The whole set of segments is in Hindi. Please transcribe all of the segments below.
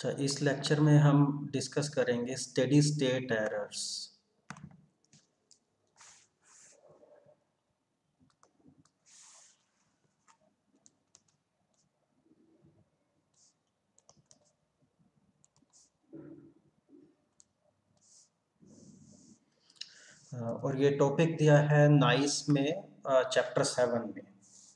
अच्छा, इस लेक्चर में हम डिस्कस करेंगे स्टेडी स्टेट एरर्स। और ये टॉपिक दिया है नाइस में चैप्टर 7 में।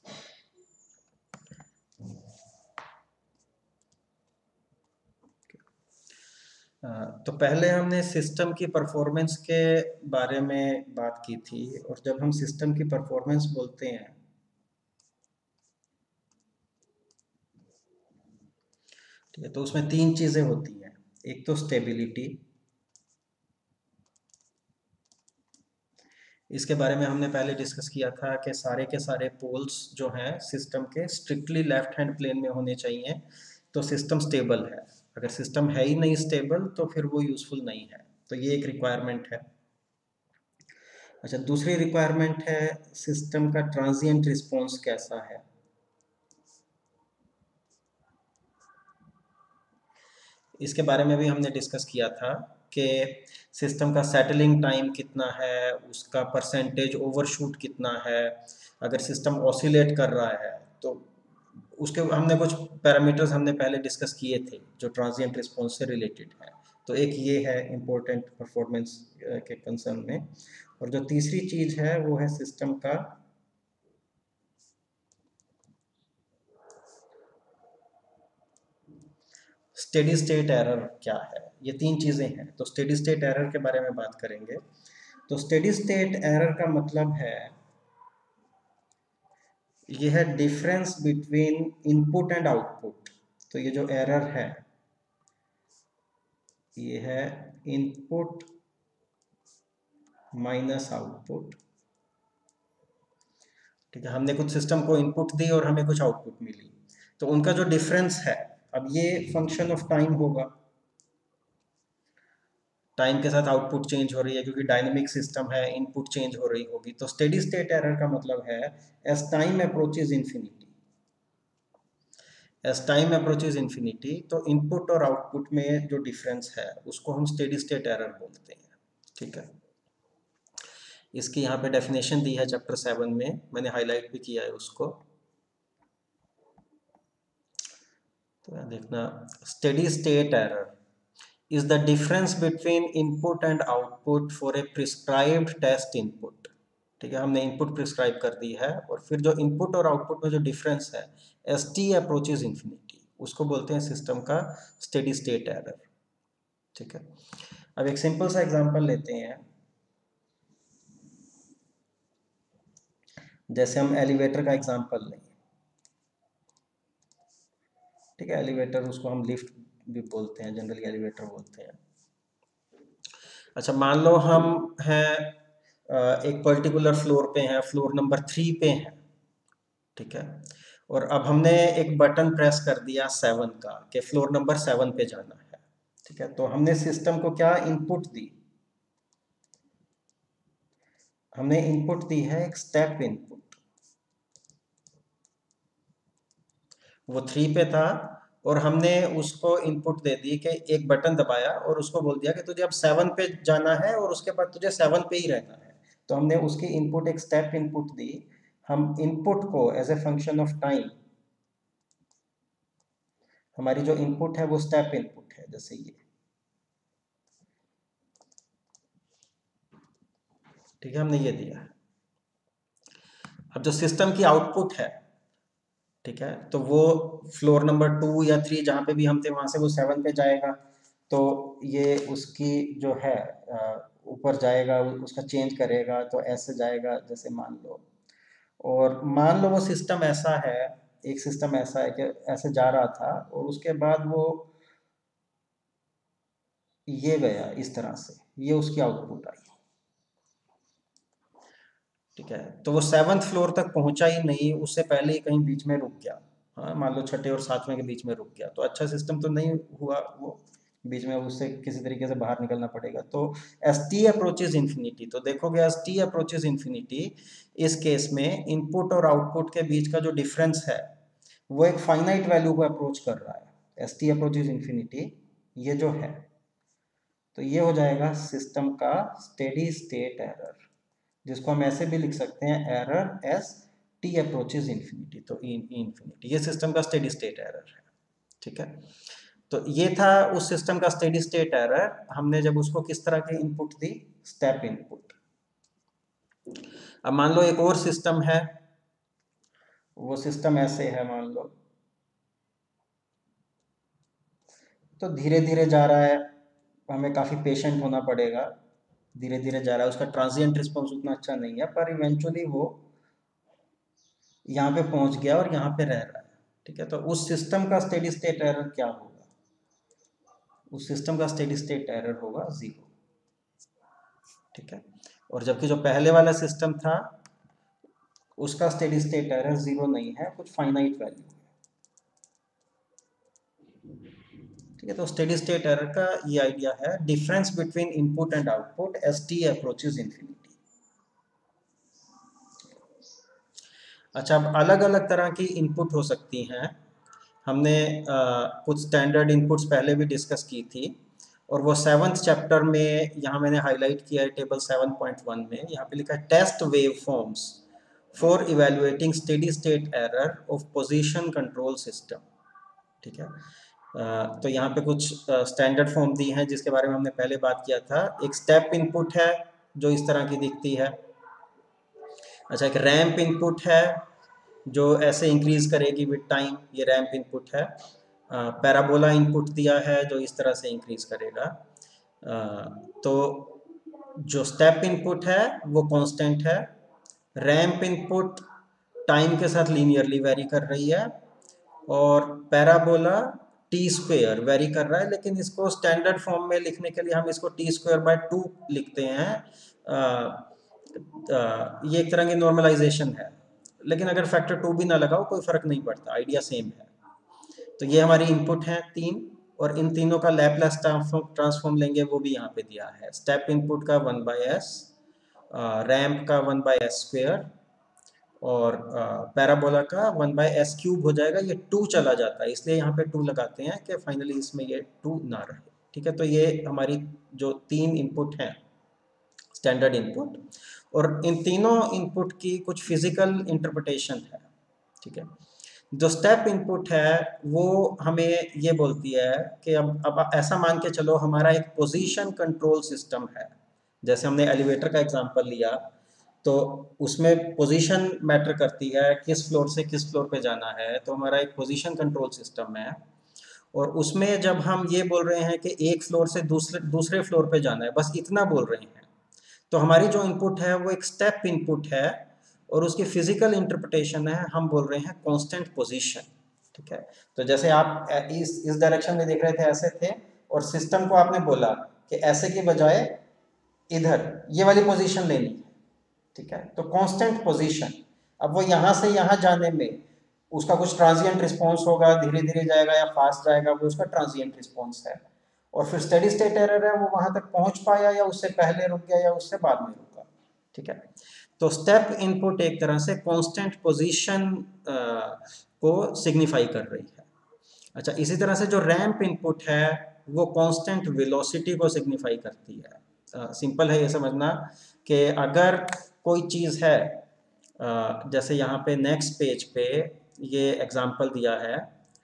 तो पहले हमने सिस्टम की परफॉर्मेंस के बारे में बात की थी, और जब हम सिस्टम की परफॉर्मेंस बोलते हैं ठीक है, तो उसमें तीन चीज़ें होती हैं। एक तो स्टेबिलिटी, इसके बारे में हमने पहले डिस्कस किया था कि सारे के सारे पोल्स जो हैं सिस्टम के स्ट्रिक्टली लेफ्ट हैंड प्लेन में होने चाहिए, तो सिस्टम स्टेबल है। अगर सिस्टम है ही नहीं स्टेबल तो फिर वो यूज़फुल नहीं है। तो ये एक रिक्वायरमेंट है। अच्छा, दूसरी रिक्वायरमेंट है सिस्टम का ट्रांजिएंट रिस्पॉन्स कैसा है। इसके बारे में भी हमने डिस्कस किया था कि सिस्टम का सेटलिंग टाइम कितना है, उसका परसेंटेज ओवरशूट कितना है। अगर सिस्टम ऑसिलेट कर रहा है तो उसके हमने कुछ पैरामीटर्स हमने पहले डिस्कस किए थे जो ट्रांजिएंट रिस्पॉन्स से रिलेटेड है। तो एक ये है इम्पोर्टेंट परफॉर्मेंस के कंसर्न में। और जो तीसरी चीज़ है वो है सिस्टम का स्टेडी स्टेट एरर क्या है। ये तीन चीज़ें हैं, तो स्टेडी स्टेट एरर के बारे में बात करेंगे। तो स्टेडी स्टेट एरर का मतलब है ये है difference between input and output. तो ये जो एरर है ये है इनपुट माइनस आउटपुट। ठीक है, हमने कुछ सिस्टम को इनपुट दी और हमें कुछ आउटपुट मिली, तो उनका जो डिफरेंस है, अब ये फंक्शन ऑफ टाइम होगा। टाइम के साथ आउटपुट चेंज हो रही है क्योंकि डायनेमिक सिस्टम है, इनपुट चेंज हो रही होगी। तो स्टेडी स्टेट एरर का मतलब है as time approaches infinity, as time approaches infinity, तो इनपुट और आउटपुट में जो डिफरेंस है उसको हम स्टेडी स्टेट एरर बोलते हैं। ठीक है, इसकी यहाँ पे डेफिनेशन दी है चैप्टर 7 में, मैंने हाईलाइट भी किया है उसको। तो देखना, steady state error is the difference between input and output for a prescribed test input। ठीक है, हमने इनपुट प्रिस्क्राइब कर दी है और फिर जो इनपुट और आउटपुट में जो डिफरेंस है एस टी अप्रोचेज इन्फिनिटी, उसको बोलते हैं सिस्टम का स्टेडी स्टेट एरर। ठीक है, अब एक सिंपल सा एग्जांपल लेते हैं। जैसे हम एलिवेटर का एग्जांपल लें। ठीक है, एलिवेटर उसको हम लिफ्ट भी बोलते हैं, जनरली एलिवेटर बोलते हैं। अच्छा, मान लो हम हैं एक पर्टिकुलर फ्लोर पे हैं, फ्लोर नंबर 3 पे हैं। ठीक है, और अब हमने एक बटन प्रेस कर दिया 7 का कि फ्लोर नंबर 7 पे जाना है। ठीक है, तो हमने सिस्टम को क्या इनपुट दी, हमने इनपुट दी है एक स्टेप इनपुट। वो 3 पे था और हमने उसको इनपुट दे दी कि एक बटन दबाया और उसको बोल दिया कि तुझे अब 7 पे जाना है और उसके बाद तुझे 7 पे ही रहना है। तो हमने उसकी इनपुट एक स्टेप इनपुट दी। हम इनपुट को as a function of time, हमारी जो इनपुट है वो स्टेप इनपुट है, जैसे ये। ठीक है, हमने ये दिया है। अब जो सिस्टम की आउटपुट है, ठीक है, तो वो फ्लोर नंबर 2 या 3 जहाँ पे भी हम थे वहां से वो 7 पे जाएगा। तो ये उसकी जो है ऊपर जाएगा, उसका चेंज करेगा, तो ऐसे जाएगा जैसे मान लो। और मान लो वो सिस्टम ऐसा है, एक सिस्टम ऐसा है कि ऐसे जा रहा था और उसके बाद वो ये गया इस तरह से, ये उसकी आउटपुट आई। ठीक है, तो वो 7th फ्लोर तक पहुंचा ही नहीं, उससे पहले ही कहीं बीच में रुक गया। हाँ, मान लो 6ठे और 7वें के बीच में रुक गया, तो अच्छा सिस्टम तो नहीं हुआ वो, बीच में उससे किसी तरीके से बाहर निकलना पड़ेगा। तो एस टी अप्रोचेज इन्फिनिटी, तो देखोगे एस टी अप्रोचेज इन्फिनिटी, इस केस में इनपुट और आउटपुट के बीच का जो डिफरेंस है वो एक फाइनाइट वैल्यू को अप्रोच कर रहा है। एस टी अप्रोचेज इन्फिनिटी, ये जो है तो ये हो जाएगा सिस्टम का स्टेडी स्टेट एरर, जिसको हम ऐसे भी लिख सकते हैं error as t approaches infinity. तो इन्फिनिटी ये सिस्टम का स्टेडी स्टेट एरर है, ठीक है। तो ये था उस सिस्टम का स्टेडी स्टेट एरर, हमने जब उसको किस तरह के इनपुट दी, स्टेप इनपुट। अब मान लो एक और सिस्टम है, वो सिस्टम ऐसे है मान लो, तो धीरे धीरे जा रहा है, हमें काफ़ी पेशेंट होना पड़ेगा, धीरे धीरे जा रहा है, उसका ट्रांजिएंट रिस्पॉन्स उतना अच्छा नहीं है, पर इवेंचुअली वो यहाँ पे पहुंच गया और यहाँ पे रह रहा है, ठीक है। तो उस सिस्टम का स्टेडी स्टेट एरर क्या होगा, उस सिस्टम का स्टेडी स्टेट एरर होगा 0, ठीक है। और जबकि जो पहले वाला सिस्टम था उसका स्टेडी स्टेट एरर 0 नहीं है, कुछ फाइनाइट वैल्यू है, ठीक है। तो स्टेडी स्टेट एरर का ये आइडिया है, difference between input and output as t approaches infinity. अच्छा, अब अलग अलग तरह की इनपुट हो सकती हैं, हमने कुछ स्टैंडर्ड इनपुट्स पहले भी डिस्कस की थी, और वो 7th चैप्टर में यहाँ मैंने हाईलाइट किया है टेबल 7.1 में, यहाँ पे लिखा है test wave forms for evaluating steady state error of position control system, ठीक है। तो यहाँ पे कुछ स्टैंडर्ड फॉर्म दी हैं जिसके बारे में हमने पहले बात किया था। एक स्टेप इनपुट है जो इस तरह की दिखती है। अच्छा, एक रैंप इनपुट है जो ऐसे इंक्रीज करेगी विद टाइम, ये रैंप इनपुट है। पैराबोला इनपुट दिया है जो इस तरह से इंक्रीज करेगा। तो जो स्टेप इनपुट है वो कांस्टेंट है, रैंप इनपुट टाइम के साथ लीनियरली वेरी कर रही है, और पैराबोला टी स्क्वेयर वेरी कर रहा है, लेकिन इसको स्टैंडर्ड फॉर्म में लिखने के लिए हम इसको टी स्क्वेयर बाय 2 लिखते हैं। ये एक तरह की नॉर्मलाइजेशन है, लेकिन अगर फैक्टर 2 भी ना लगाओ कोई फर्क नहीं पड़ता, आइडिया सेम है। तो ये हमारी इनपुट है 3, और इन तीनों का लैपलेस ट्रांसफॉर्म लेंगे, वो भी यहाँ पे दिया है। स्टेप इनपुट का 1/s, रैम्प का 1/s स्क्वेयर, और पैराबोला का 1/s क्यूब हो जाएगा। ये 2 चला जाता है, इसलिए यहाँ पे 2 लगाते हैं कि फाइनली इसमें ये 2 ना रहे, ठीक है। तो ये हमारी जो 3 इनपुट हैं स्टैंडर्ड इनपुट, और इन तीनों इनपुट की कुछ फिजिकल इंटरप्रिटेशन है, ठीक है। जो स्टेप इनपुट है वो हमें ये बोलती है कि अब ऐसा मान के चलो हमारा एक पोजीशन कंट्रोल सिस्टम है, जैसे हमने एलिवेटर का एग्जांपल लिया, तो उसमें पोजीशन मैटर करती है, किस फ्लोर से किस फ्लोर पे जाना है। तो हमारा एक पोजीशन कंट्रोल सिस्टम है, और उसमें जब हम ये बोल रहे हैं कि एक फ्लोर से दूसरे फ्लोर पे जाना है, बस इतना बोल रहे हैं, तो हमारी जो इनपुट है वो एक स्टेप इनपुट है, और उसकी फिजिकल इंटरप्रिटेशन है, हम बोल रहे हैं कांस्टेंट पोजीशन, ठीक है। तो जैसे आप इस डायरेक्शन में देख रहे थे, ऐसे थे, और सिस्टम को आपने बोला कि ऐसे के बजाय इधर ये वाली पोजीशन लेनी है, ठीक है। तो कांस्टेंट पोजीशन, अब वो यहाँ से यहाँ जाने में उसका कुछ ट्रांजिएंट रिस्पॉन्स होगा, धीरे धीरे जाएगा या फास्ट जाएगा, वो उसका ट्रांजिएंट रिस्पॉन्स है। और फिर स्टेडी स्टेट एरर है, वो वहां तक पहुंच पाया या उससे पहले रुक गया या उससे बाद में रुका, ठीक है। तो स्टेप इनपुट एक तरह से कांस्टेंट पोजीशन को सिग्निफाई कर रही है। अच्छा, इसी तरह से जो रैंप इनपुट है वो कांस्टेंट वेलोसिटी को सिग्निफाई करती है। सिंपल है ये समझना कि अगर कोई चीज़ है, जैसे यहाँ पे नेक्स्ट पेज पे ये एग्जांपल दिया है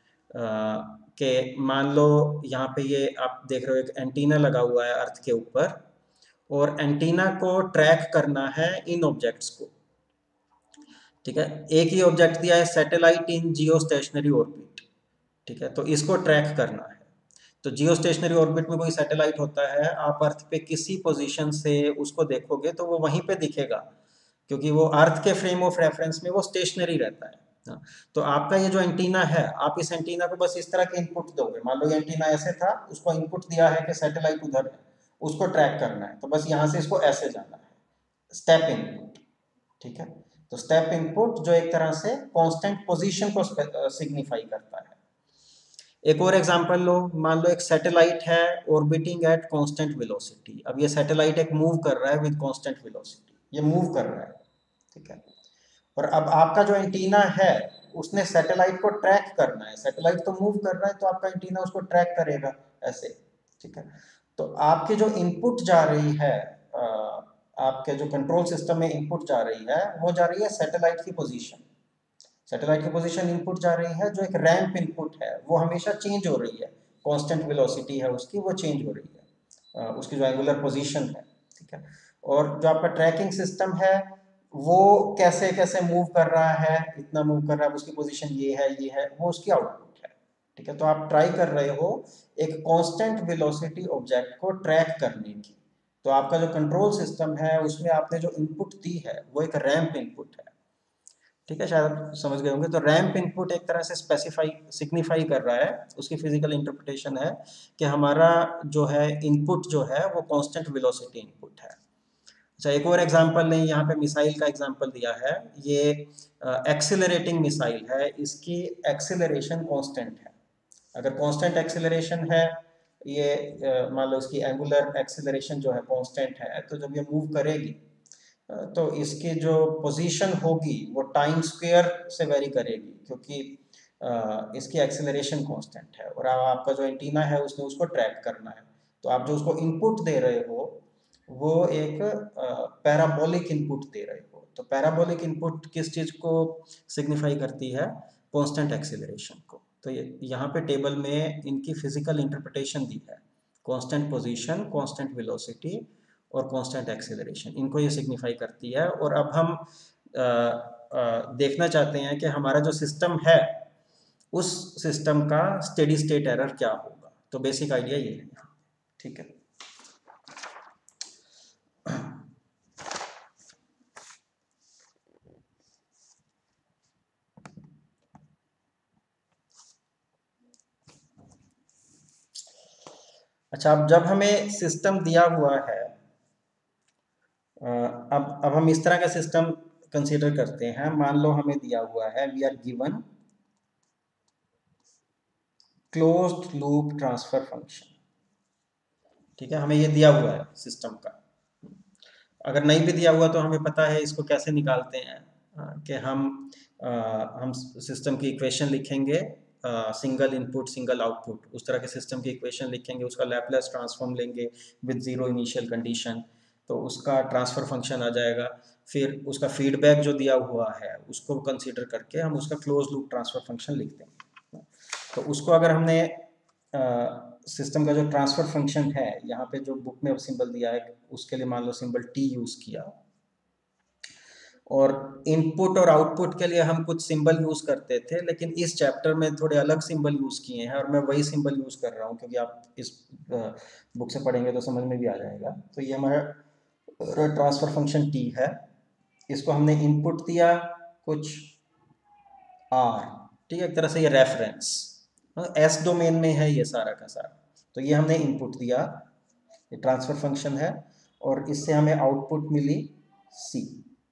कि मान लो यहाँ पे ये आप देख रहे हो एक एंटीना लगा हुआ है अर्थ के ऊपर, और एंटीना को ट्रैक करना है इन ऑब्जेक्ट्स को, ठीक है। एक ही ऑब्जेक्ट दिया है, satellite in geostationary orbit, ठीक है। तो इसको ट्रैक करना है। तो जियो स्टेशनरी ऑर्बिट में कोई सैटेलाइट होता है, आप अर्थ पे किसी पोजीशन से उसको देखोगे तो वो वहीं पे दिखेगा, क्योंकि वो अर्थ के फ्रेम ऑफ रेफरेंस में वो स्टेशनरी रहता है। तो आपका ये जो एंटीना है, आप इस एंटीना को बस इस तरह के इनपुट दोगे, मान लो ये एंटीना ऐसे था, उसको इनपुट दिया है कि सैटेलाइट उधर है, उसको ट्रैक करना है, तो बस यहाँ से इसको ऐसे जाना है, स्टेप इनपुट, ठीक है। तो स्टेप इनपुट जो एक तरह से कांस्टेंट पोजीशन को सिग्निफाई करता है। एक और एग्जांपल लो, मान लो एक सैटेलाइट है ऑर्बिटिंग एट कांस्टेंट वेलोसिटी। अब ये सैटेलाइट एक मूव कर रहा है विद कांस्टेंट वेलोसिटी, ये मूव कर रहा है, ठीक है। और अब आपका जो एंटीना है उसने सैटेलाइट को ट्रैक करना है, सैटेलाइट तो मूव कर रहा है तो आपका एंटीना उसको ट्रैक करेगा ऐसे, ठीक है। तो आपकी जो इनपुट जा रही है, आपके जो कंट्रोल सिस्टम में इनपुट जा रही है, वो जा रही है सैटेलाइट की पोजीशन। सैटेलाइट की पोजीशन इनपुट जा रही है, जो एक रैंप इनपुट है वो हमेशा चेंज हो रही है, कांस्टेंट वेलोसिटी है उसकी, वो चेंज हो रही है, उसकी जो एंगुलर पोजीशन है, ठीक है। और जो आपका ट्रैकिंग सिस्टम है वो कैसे कैसे मूव कर रहा है, इतना मूव कर रहा है, उसकी पोजीशन ये है, वो उसकी आउटपुट है, ठीक है। तो आप ट्राई कर रहे हो एक कांस्टेंट वेलोसिटी ऑब्जेक्ट को ट्रैक करने की, तो आपका जो कंट्रोल सिस्टम है उसमें आपने जो इनपुट दी है वो एक रैंप इनपुट है, ठीक है। शायद आप समझ गए होंगे। तो रैंप इनपुट एक तरह से स्पेसिफाई सिग्निफाई कर रहा है, उसकी फिजिकल इंटरप्रिटेशन है कि हमारा जो है इनपुट जो है वो कांस्टेंट वेलोसिटी इनपुट है। अच्छा, एक और एग्जांपल लें, यहाँ पे मिसाइल का एग्जांपल दिया है, ये एक्सिलरेटिंग मिसाइल है, इसकी एक्सिलरेशन कांस्टेंट है। अगर कांस्टेंट एक्सिलरेशन है, ये मान लो इसकी एंगुलर एक्सिलरेशन जो है कांस्टेंट है, तो जब ये मूव करेगी तो इसकी जो पोजीशन होगी वो टाइम स्क्वायर से वेरी करेगी, क्योंकि इसकी एक्सेलरेशन कांस्टेंट है, और आपका जो एंटीना है उसने उसको ट्रैक करना है। तो आप जो उसको इनपुट दे रहे हो वो एक पैराबोलिक इनपुट दे रहे हो। तो पैराबोलिक इनपुट किस चीज़ को सिग्निफाई करती है? कांस्टेंट एक्सेलरेशन को। तो ये यहाँ पे टेबल में इनकी फिजिकल इंटरप्रिटेशन दी है, कांस्टेंट पोजीशन, कांस्टेंट वेलोसिटी और कांस्टेंट एक्सेलरेशन, इनको ये सिग्निफाई करती है। और अब हम देखना चाहते हैं कि हमारा जो सिस्टम है उस सिस्टम का स्टेडी स्टेट एरर क्या होगा। तो बेसिक आइडिया ये है, ठीक है। अच्छा, अब जब हमें सिस्टम दिया हुआ है, अब हम इस तरह का सिस्टम कंसीडर करते हैं। मान लो हमें दिया हुआ है, we are given closed loop transfer function, ठीक है। हमें ये दिया हुआ है सिस्टम का। अगर नहीं भी दिया हुआ तो हमें पता है इसको कैसे निकालते हैं, कि हम सिस्टम की इक्वेशन लिखेंगे, सिंगल इनपुट सिंगल आउटपुट, उस तरह के सिस्टम की इक्वेशन लिखेंगे, उसका लैपलेस ट्रांसफॉर्म लेंगे विद जीरो इनिशियल कंडीशन, तो उसका ट्रांसफर फंक्शन आ जाएगा। फिर उसका फीडबैक जो दिया हुआ है उसको कंसीडर करके हम उसका क्लोज लूप ट्रांसफर फंक्शन लिख देंगे। तो उसको अगर हमने सिस्टम का जो ट्रांसफर फंक्शन है, यहाँ पे जो बुक में सिंबल दिया है उसके लिए मान लो सिंबल टी यूज किया, और इनपुट और आउटपुट के लिए हम कुछ सिंबल यूज करते थे, लेकिन इस चैप्टर में थोड़े अलग सिंबल यूज किए हैं, और मैं वही सिंबल यूज कर रहा हूँ क्योंकि आप इस बुक से पढ़ेंगे तो समझ में भी आ जाएगा। तो ये हमारा ट्रांसफर फंक्शन टी है, इसको हमने इनपुट दिया कुछ आर, ठीक है, एक तरह से ये रेफरेंस एस डोमेन में है ये सारा का सारा। तो ये हमने इनपुट दिया, ये ट्रांसफर फंक्शन है, और इससे हमें आउटपुट मिली सी।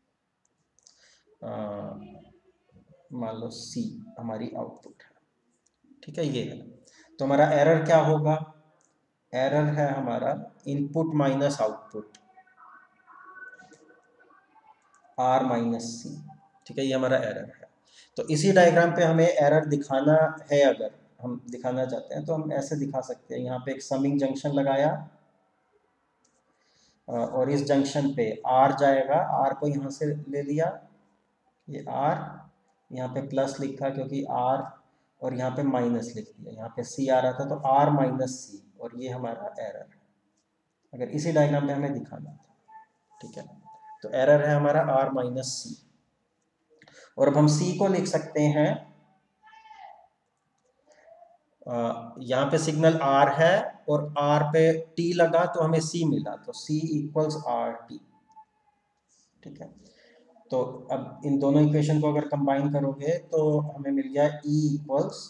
मान लो सी हमारी आउटपुट है, ठीक है, ये है। तो हमारा एरर क्या होगा? एरर है हमारा input minus output R minus C, ठीक है, ये हमारा एरर है। तो इसी डायग्राम पे हमें एरर दिखाना है, अगर हम दिखाना चाहते हैं तो हम ऐसे दिखा सकते हैं। यहाँ पे एक समिंग जंक्शन लगाया, और इस जंक्शन पे आर जाएगा, आर को यहाँ से ले लिया, ये आर, यहाँ पे प्लस लिखा क्योंकि आर, और यहाँ पे माइनस लिख दिया, यहाँ पे सी आ रहा था तो आर माइनस सी, और ये हमारा एरर है। अगर इसी डायग्राम पे हमें दिखाना था, ठीक है। तो एरर है हमारा आर माइनस सी, और अब हम सी को लिख सकते हैं, यहाँ पे सिग्नल आर है और आर पे टी लगा तो हमें सी मिला, तो सी इक्वल्स आर टी, ठीक है। तो अब इन दोनों इक्वेशन को अगर कंबाइन करोगे तो हमें मिल गया E equals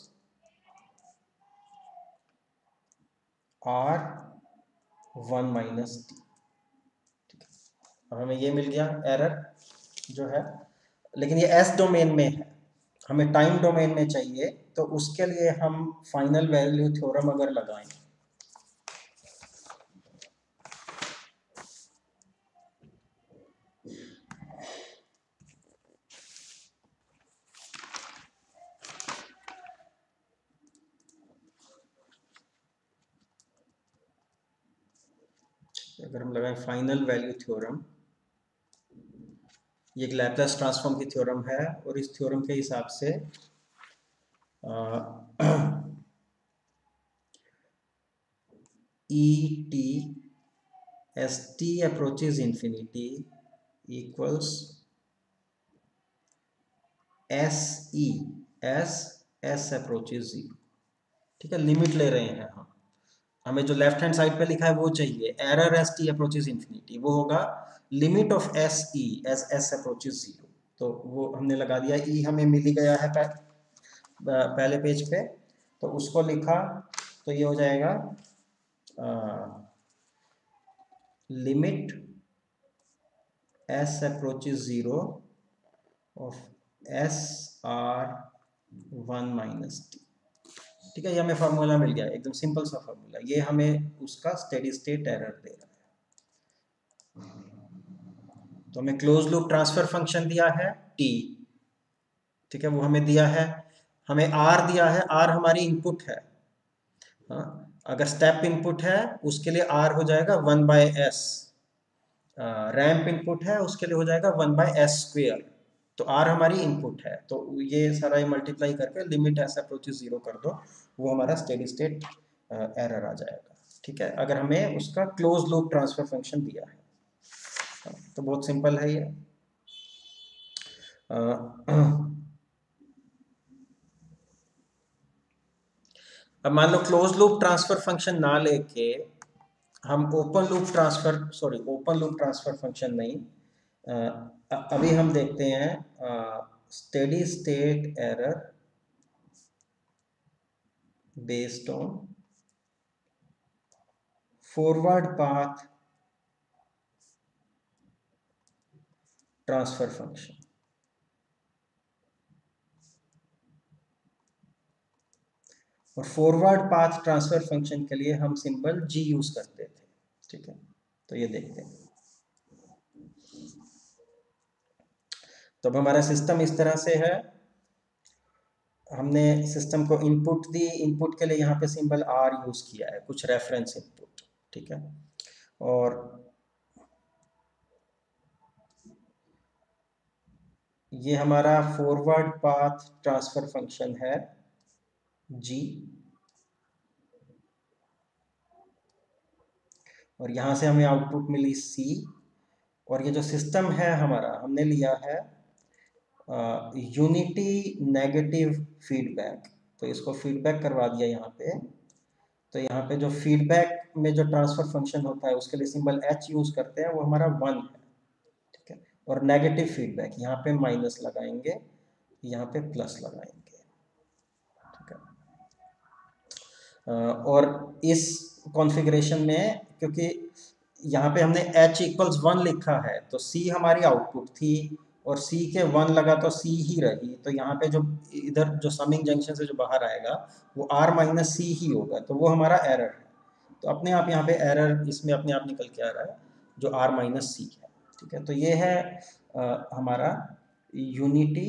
R one minus T, ठीक है। अब हमें ये मिल गया एरर जो है, लेकिन ये एस डोमेन में है, हमें टाइम डोमेन में चाहिए, तो उसके लिए हम फाइनल वैल्यू थ्योरम अगर लगाएं, अगर हम लगाएं फाइनल वैल्यू थ्योरम, ये एक लैप्लास ट्रांसफॉर्म की थ्योरम है और इस थ्योरम के हिसाब से E T as t approaches infinity equals se as s approaches 0। ठीक है, लिमिट ले रहे हैं हम, हमें जो लेफ्ट हैंड साइड पे लिखा है वो चाहिए, error as t approaches infinity, वो होगा limit of s E as s approaches 0। तो वो हमने लगा दिया, ई हमें मिल ही गया है पहले पेज पे, तो उसको लिखा, तो ये हो जाएगा limit s approaches 0 of s R 1 minus T. ठीक है, ये हमें फार्मूला मिल गया, एकदम सिंपल सा फार्मूला, ये हमें उसका स्टेडी स्टेट एरर दे रहा है। तो हमें क्लोज लूप ट्रांसफर फंक्शन दिया है टी, ठीक है, वो हमें दिया है, हमें आर दिया है, आर हमारी इनपुट है, हाँ, अगर स्टेप इनपुट है उसके लिए आर हो जाएगा 1/s, रैंप इनपुट है उसके लिए हो जाएगा 1/s²। तो आर हमारी इनपुट है, तो ये सारा मल्टीप्लाई करके लिमिट एस अप्रोचेस 0 कर दो, वो हमारा स्टेडी स्टेट एरर आ जाएगा। ठीक है, अगर हमें उसका क्लोज लूप ट्रांसफर फंक्शन दिया है, तो बहुत सिंपल है ये। अब मान लो क्लोज लूप ट्रांसफर फंक्शन ना लेके हम ओपन लूप ट्रांसफर फंक्शन नहीं, अभी हम देखते हैं steady state error based on forward path transfer function. और फॉरवर्ड पाथ ट्रांसफर फंक्शन के लिए हम सिंबल जी यूज करते थे। ठीक है, तो ये देखते हैं। तो अब हमारा सिस्टम इस तरह से है, हमने सिस्टम को इनपुट दी, इनपुट के लिए यहाँ पे सिंबल आर यूज किया है, कुछ रेफरेंस इनपुट। ठीक है, और ये हमारा फॉरवर्ड पाथ ट्रांसफर फंक्शन है जी, और यहाँ से हमें आउटपुट मिली सी, और ये जो सिस्टम है हमारा, हमने लिया है यूनिटी नेगेटिव फीडबैक, तो इसको फीडबैक करवा दिया यहाँ पे। तो यहाँ पे जो फीडबैक में जो ट्रांसफर फंक्शन होता है उसके लिए सिंबल एच यूज करते हैं, वो हमारा 1 है। ठीक है, और नेगेटिव फीडबैक यहाँ पे माइनस लगाएंगे, यहाँ पे प्लस लगाएंगे। ठीक है, और इस कॉन्फ़िगरेशन में, क्योंकि यहाँ पे हमने h इक्वल्स 1 लिखा है, तो c हमारी आउटपुट थी, और c के 1 लगा तो c ही रही, तो यहाँ पे जो इधर जो समिंग जंक्शन से जो बाहर आएगा वो r माइनस सी ही होगा, तो वो हमारा एरर है। तो अपने आप यहाँ पे एरर इसमें अपने आप निकल के आ रहा है, जो r माइनस सी है। ठीक है, तो ये है हमारा यूनिटी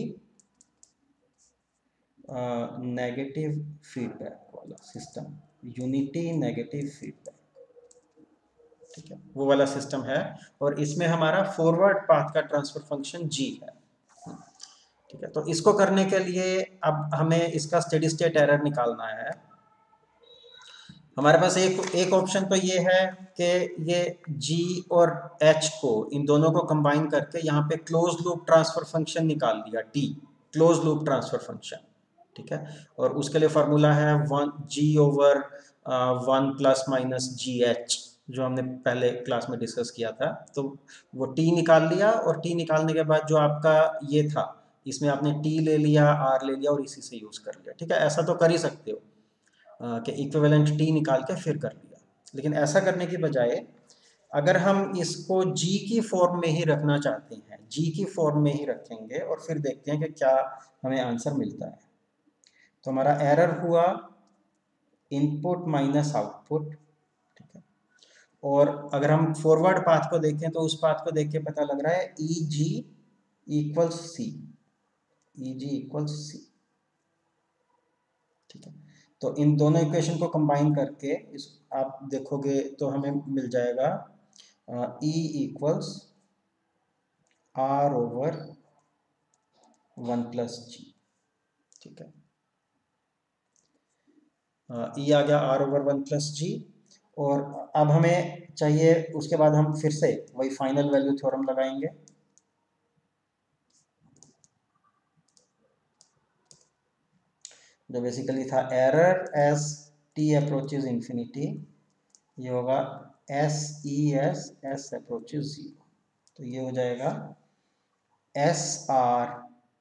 नेगेटिव फीडबैक वाला सिस्टम, यूनिटी नेगेटिव फीडबैक। ठीक है, वो वाला सिस्टम है, और इसमें हमारा फॉरवर्ड पाथ का ट्रांसफर फंक्शन जी है। ठीक है, तो इसको करने के लिए अब हमें इसका स्टेडी स्टेट एरर निकालना है। हमारे पास एक ऑप्शन तो ये है कि ये g और h को, इन दोनों को कंबाइन करके यहाँ पे क्लोज लूप ट्रांसफर फंक्शन निकाल दिया, t close loop transfer function. ठीक है, और उसके लिए फार्मूला है 1 प्लस माइनस जी एच, जो हमने पहले क्लास में डिस्कस किया था। तो वो t निकाल लिया, और t निकालने के बाद जो आपका ये था, इसमें आपने t ले लिया, r ले लिया, और इसी से यूज कर लिया। ठीक है, ऐसा तो कर ही सकते हो कि इक्विवेलेंट t निकाल के फिर कर लिया, लेकिन ऐसा करने की बजाय अगर हम इसको g की फॉर्म में ही रखना चाहते हैं, g की फॉर्म में ही रखेंगे और फिर देखते हैं कि क्या हमें आंसर मिलता है। तो हमारा एरर हुआ इनपुट माइनस आउटपुट। ठीक है, और अगर हम फॉरवर्ड पाथ को देखें तो उस पाथ को देख के पता लग रहा है ई जी इक्वल्स सी, ई जी इक्वल्स सी। ठीक है, तो इन दोनों इक्वेशन को कंबाइन करके इस आप देखोगे तो हमें मिल जाएगा E equals R over 1 plus G. ठीक है, ई आ गया आर ओवर 1 प्लस जी। और अब हमें चाहिए, उसके बाद हम फिर से वही फाइनल वैल्यू थ्योरम लगाएंगे। जो बेसिकली था error as t approaches infinity, ये होगा s E s s approaches 0। तो ये हो जाएगा s R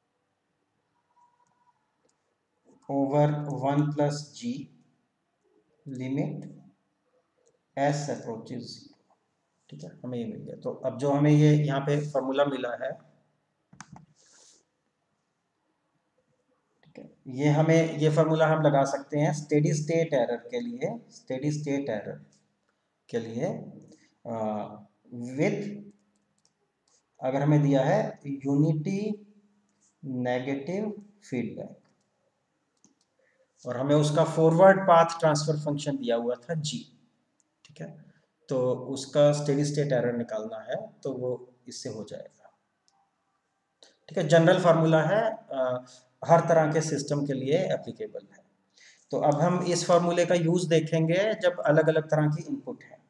over 1 plus G limit s approaches 0। ठीक है, हमें ये मिल गया। तो अब जो हमें ये यहाँ पे फॉर्मूला मिला है, ठीक है, ये हमें ये फॉर्मूला हम लगा सकते हैं स्टेडी स्टेट एरर के लिए। स्टेडी स्टेट एरर के लिए विथ, अगर हमें दिया है यूनिटी नेगेटिव फीडबैक, और हमें उसका फॉरवर्ड पाथ ट्रांसफर फंक्शन दिया हुआ था जी। ठीक है, तो उसका स्टेडी स्टेट एरर निकालना है, तो वो इससे हो जाएगा। ठीक है, जनरल फार्मूला है, हर तरह के सिस्टम के लिए एप्लीकेबल है। तो अब हम इस फार्मूले का यूज देखेंगे जब अलग अलग तरह की इनपुट है।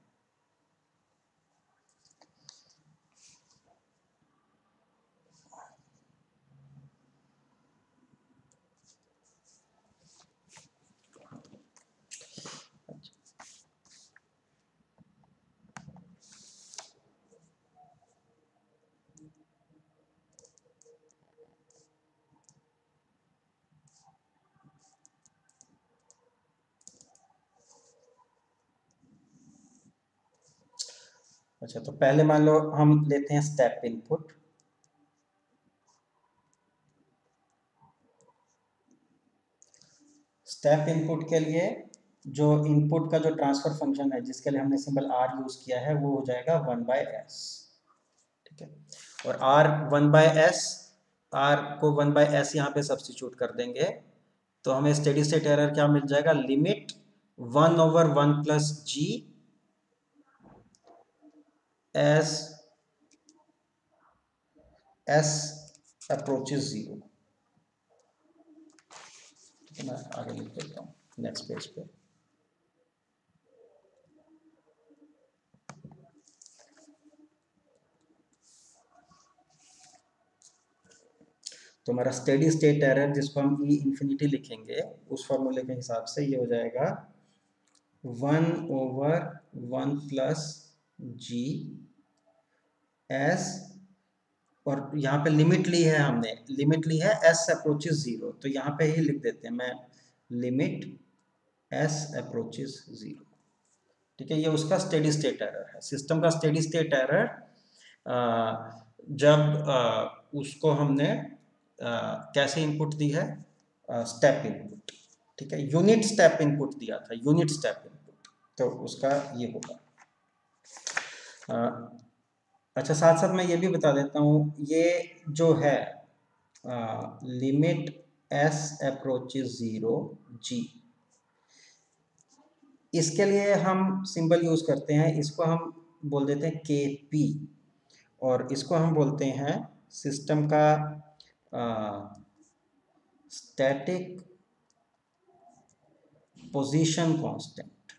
अच्छा, तो पहले मान लो हम लेते हैं स्टेप इनपुट। स्टेप इनपुट के लिए जो इनपुट का जो ट्रांसफर फंक्शन है, जिसके लिए हमने सिंबल आर यूज किया है, वो हो जाएगा 1/s। ठीक है, और आर 1/s, आर को 1/s यहाँ पे सब्स्टिट्यूट कर देंगे, तो हमें स्टेडी स्टेट एरर क्या मिल जाएगा, limit 1 over 1 plus G s s approaches 0। मैं आगे लिख देता हूँ नेक्स्ट पेज पे। तो हमारा स्टेडी स्टेट एरर, जिसको हम ई इंफिनिटी लिखेंगे, उस फॉर्मूले के हिसाब से ये हो जाएगा 1 ओवर 1 प्लस जी एस, और यहाँ पे लिमिट ली है, हमने लिमिट ली है एस अप्रोचेज 0, तो यहाँ पे ही लिख देते हैं मैं लिमिट एस अप्रोचेज 0। ठीक है, ये उसका स्टेडी स्टेट एरर है। सिस्टम का स्टेडी स्टेट एरर जब उसको हमने कैसे इनपुट दी है, स्टेप इनपुट। ठीक है, यूनिट स्टेप इनपुट दिया था, यूनिट स्टेप इनपुट, तो उसका ये होगा। अच्छा, साथ साथ मैं ये भी बता देता हूँ, ये जो है लिमिट एस अप्रोचेज 0 जी, इसके लिए हम सिंबल यूज करते हैं, इसको हम बोल देते हैं के पी, और इसको हम बोलते हैं सिस्टम का स्टैटिक पोजीशन कांस्टेंट।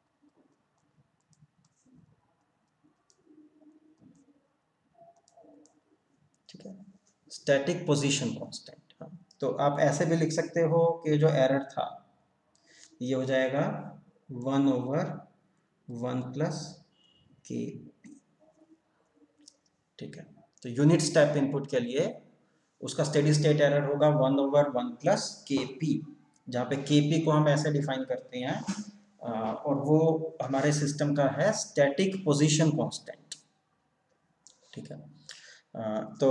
ठीक है, स्टैटिक पोजीशन कांस्टेंट। तो आप ऐसे भी लिख सकते हो कि जो एरर था ये हो जाएगा 1 ओवर 1 प्लस के पी। ठीक है, तो यूनिट स्टेप इनपुट के लिए उसका स्टेडी स्टेट एरर होगा 1 ओवर 1 प्लस के पी, जहाँ पे के पी को हम ऐसे डिफाइन करते हैं, और वो हमारे सिस्टम का है स्टैटिक पोजीशन कांस्टेंट। ठीक है, तो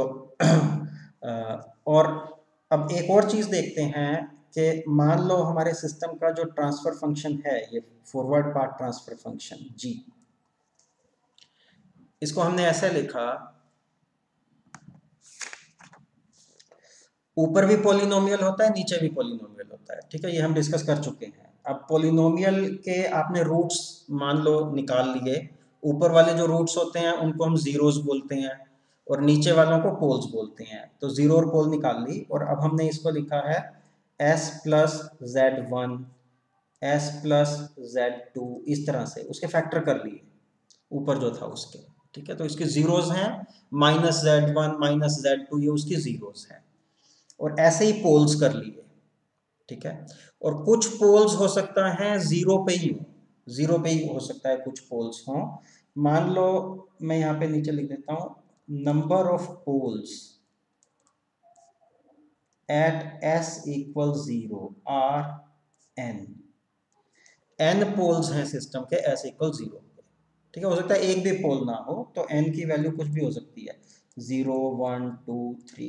और अब एक और चीज़ देखते हैं कि मान लो हमारे सिस्टम का जो ट्रांसफर फंक्शन है, ये forward path transfer function G, इसको हमने ऐसे लिखा, ऊपर भी पॉलिनोमियल होता है, नीचे भी पॉलिनोमियल होता है। ठीक है, ये हम डिस्कस कर चुके हैं। अब पॉलिनोमियल के आपने रूट्स मान लो निकाल लिए, ऊपर वाले जो रूट्स होते हैं उनको हम जीरोस बोलते हैं और नीचे वालों को पोल्स बोलते हैं। तो जीरो और पोल निकाल ली और अब हमने इसको लिखा है s plus z1 s plus z2 इस तरह से उसके फैक्टर कर लिए ऊपर जो था उसके। ठीक है, तो इसके जीरोस हैं -z1 -z2 ये उसकी जीरोस हैं और ऐसे ही पोल्स कर लिए। ठीक है, और कुछ पोल्स हो सकता है जीरो पे ही हो, जीरो पे ही हो सकता है कुछ पोल्स हो। मान लो मैं यहाँ पे नीचे लिख देता हूँ number of poles at s equal 0 are n poles हैं सिस्टम के s इक्वल 0 पे। ठीक है, हो सकता है एक भी पोल ना हो तो n की वैल्यू कुछ भी हो सकती है 0 1 2 3।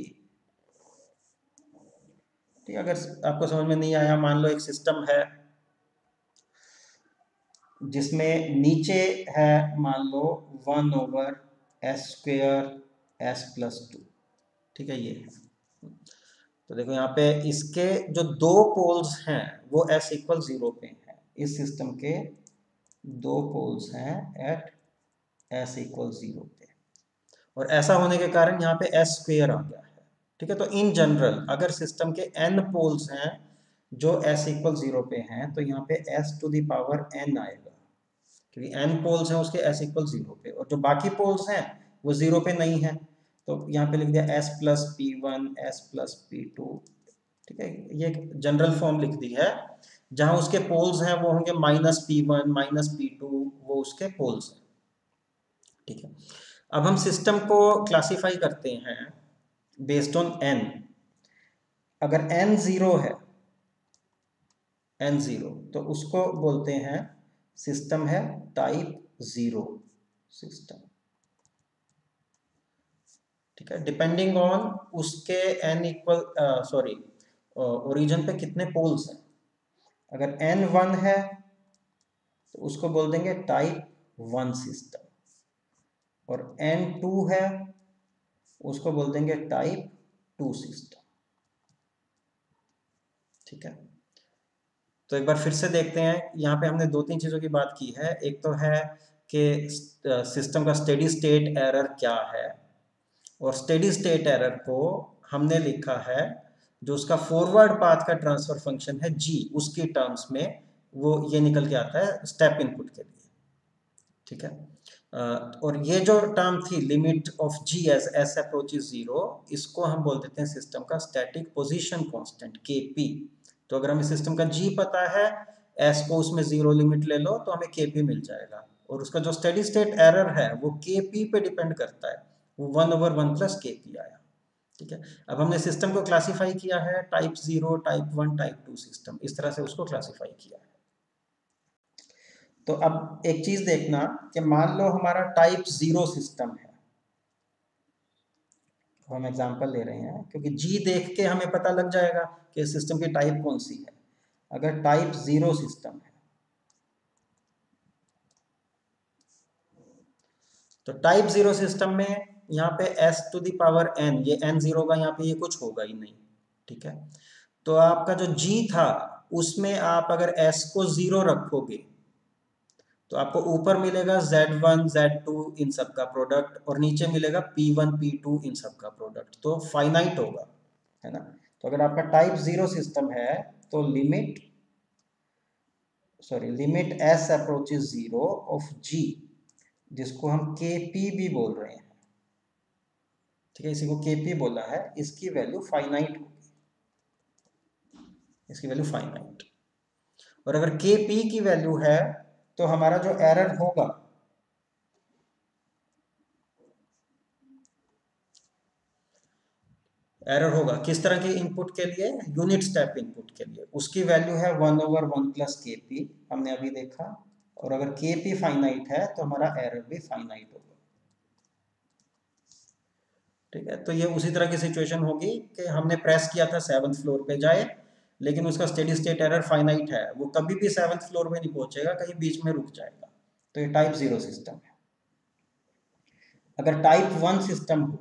ठीक है, अगर आपको समझ में नहीं आया, मान लो एक सिस्टम है जिसमें नीचे है मान लो 1/s² s+2। ठीक है, ये है। तो देखो यहाँ पे इसके जो दो पोल्स हैं वो s इक्वल 0 पे हैं। इस सिस्टम के दो पोल्स हैं एट s इक्वल 0 पे और ऐसा होने के कारण यहाँ पे s² आ गया है। ठीक है, तो इन जनरल अगर सिस्टम के n पोल्स हैं जो s इक्वल 0 पे हैं तो यहाँ पे s⁴n आएगा क्योंकि n पोल्स हैं उसके s इक्वल 0 पे और जो बाकी पोल्स हैं वो 0 पे नहीं है तो यहाँ पे लिख दिया s+p1 s+p2। ठीक है, ये जनरल फॉर्म लिख दी है। जहां उसके पोल्स हैं वो होंगे -p1 -p2 वो उसके पोल्स हैं। ठीक है, अब हम सिस्टम को क्लासिफाई करते हैं बेस्ड ऑन n। अगर n 0 है n0 तो उसको बोलते हैं सिस्टम है टाइप 0 सिस्टम। ठीक है, डिपेंडिंग ऑन उसके n इक्वल सॉरी ओरिजिन पे कितने पोल्स हैं। अगर n 1 है तो उसको बोल देंगे टाइप 1 सिस्टम और n 2 है उसको बोल देंगे टाइप 2 सिस्टम। ठीक है, तो एक बार फिर से देखते हैं। यहाँ पे हमने दो तीन चीज़ों की बात की है। एक तो है कि सिस्टम का स्टेडी स्टेट एरर क्या है और स्टेडी स्टेट एरर को हमने लिखा है जो उसका फॉरवर्ड पाथ का ट्रांसफर फंक्शन है g उसकी टर्म्स में वो ये निकल के आता है स्टेप इनपुट के लिए। ठीक है, और ये जो टर्म थी limit of g as s approaches 0 इसको हम बोल देते हैं सिस्टम का स्टैटिक पोजीशन कांस्टेंट kp। तो अगर हमें सिस्टम का g पता है s को उसमें 0 लिमिट ले लो तो हमें kp मिल जाएगा और उसका जो स्टेडी स्टेट एरर है वो kp पे डिपेंड करता है, वो 1/1 + kp आया। ठीक है, अब हमने सिस्टम को क्लासिफाई किया है टाइप 0 टाइप 1 टाइप 2 सिस्टम, इस तरह से उसको क्लासिफाई किया है। तो अब एक चीज देखना कि मान लो हमारा टाइप 0 सिस्टम है, हम एग्जांपल ले रहे हैं क्योंकि जी देख के हमें पता लग जाएगा कि सिस्टम की टाइप कौन सी है। अगर टाइप 0 सिस्टम है तो टाइप 0 सिस्टम में यहाँ पे s⁴n ये n0 का यहाँ पे ये कुछ होगा ही नहीं। ठीक है, तो आपका जो g था उसमें आप अगर s को 0 रखोगे तो आपको ऊपर मिलेगा z1 z2 इन सब का प्रोडक्ट और नीचे मिलेगा p1 p2 इन सब का प्रोडक्ट, तो फाइनाइट होगा, है ना। तो अगर आपका टाइप 0 सिस्टम है तो limit s approaches 0 of g जिसको हम kp भी बोल रहे हैं। ठीक है, इसी को kp बोला है, इसकी वैल्यू फाइनाइट होगी, इसकी वैल्यू फाइनाइट। और अगर kp की वैल्यू है तो हमारा जो एरर होगा किस तरह के इनपुट के लिए, यूनिट स्टेप इनपुट के लिए, उसकी वैल्यू है 1/1 + kp हमने अभी देखा। और अगर kp फाइनाइट है तो हमारा एरर भी फाइनाइट होगा। ठीक है, तो ये उसी तरह की सिचुएशन होगी कि हमने प्रेस किया था 7th फ्लोर पे जाए लेकिन उसका स्टेडी स्टेट एरर फाइनाइट है, वो कभी भी 7th फ्लोर में नहीं पहुंचेगा, कहीं बीच में रुक जाएगा। तो ये टाइप 0 सिस्टम है। अगर टाइप 1 सिस्टम हो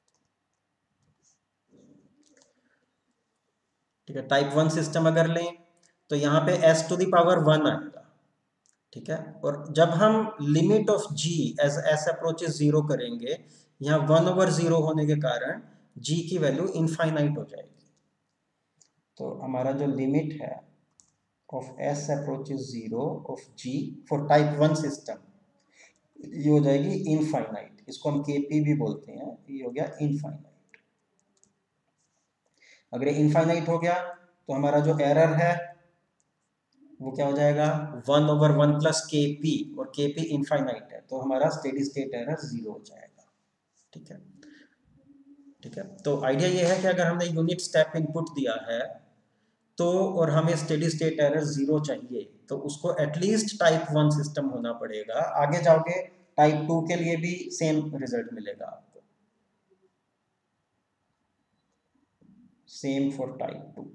ठीक है, टाइप 1 सिस्टम अगर लें तो यहाँ पे s टू द पावर 1 आएगा, ठीक है। और जब हम limit of g as s approaches 0 करेंगे, यहाँ 1/0 होने के कारण g की वैल्यू इनफाइनाइट हो जाएगी। तो हमारा जो लिमिट है of s approaches 0 of g for type 1 system, ये हो जाएगी इनफाइनाइट। इसको हम kp भी बोलते हैं, ये हो गया इनफाइनाइट। अगर इनफाइनाइट हो गया तो हमारा जो एरर है वो क्या हो जाएगा, 1/1 प्लस kp, और kp इनफाइनाइट है तो हमारा स्टेडी स्टेट एरर 0 हो जाएगा, ठीक है। ठीक है, तो आइडिया ये है कि अगर हमने यूनिट स्टेप इनपुट दिया है तो, और हमें स्टेडी स्टेट एरर 0 चाहिए, तो उसको एटलीस्ट टाइप 1 सिस्टम होना पड़ेगा। आगे जाओगे टाइप 2 के लिए भी सेम रिजल्ट मिलेगा आपको, सेम फॉर टाइप 2,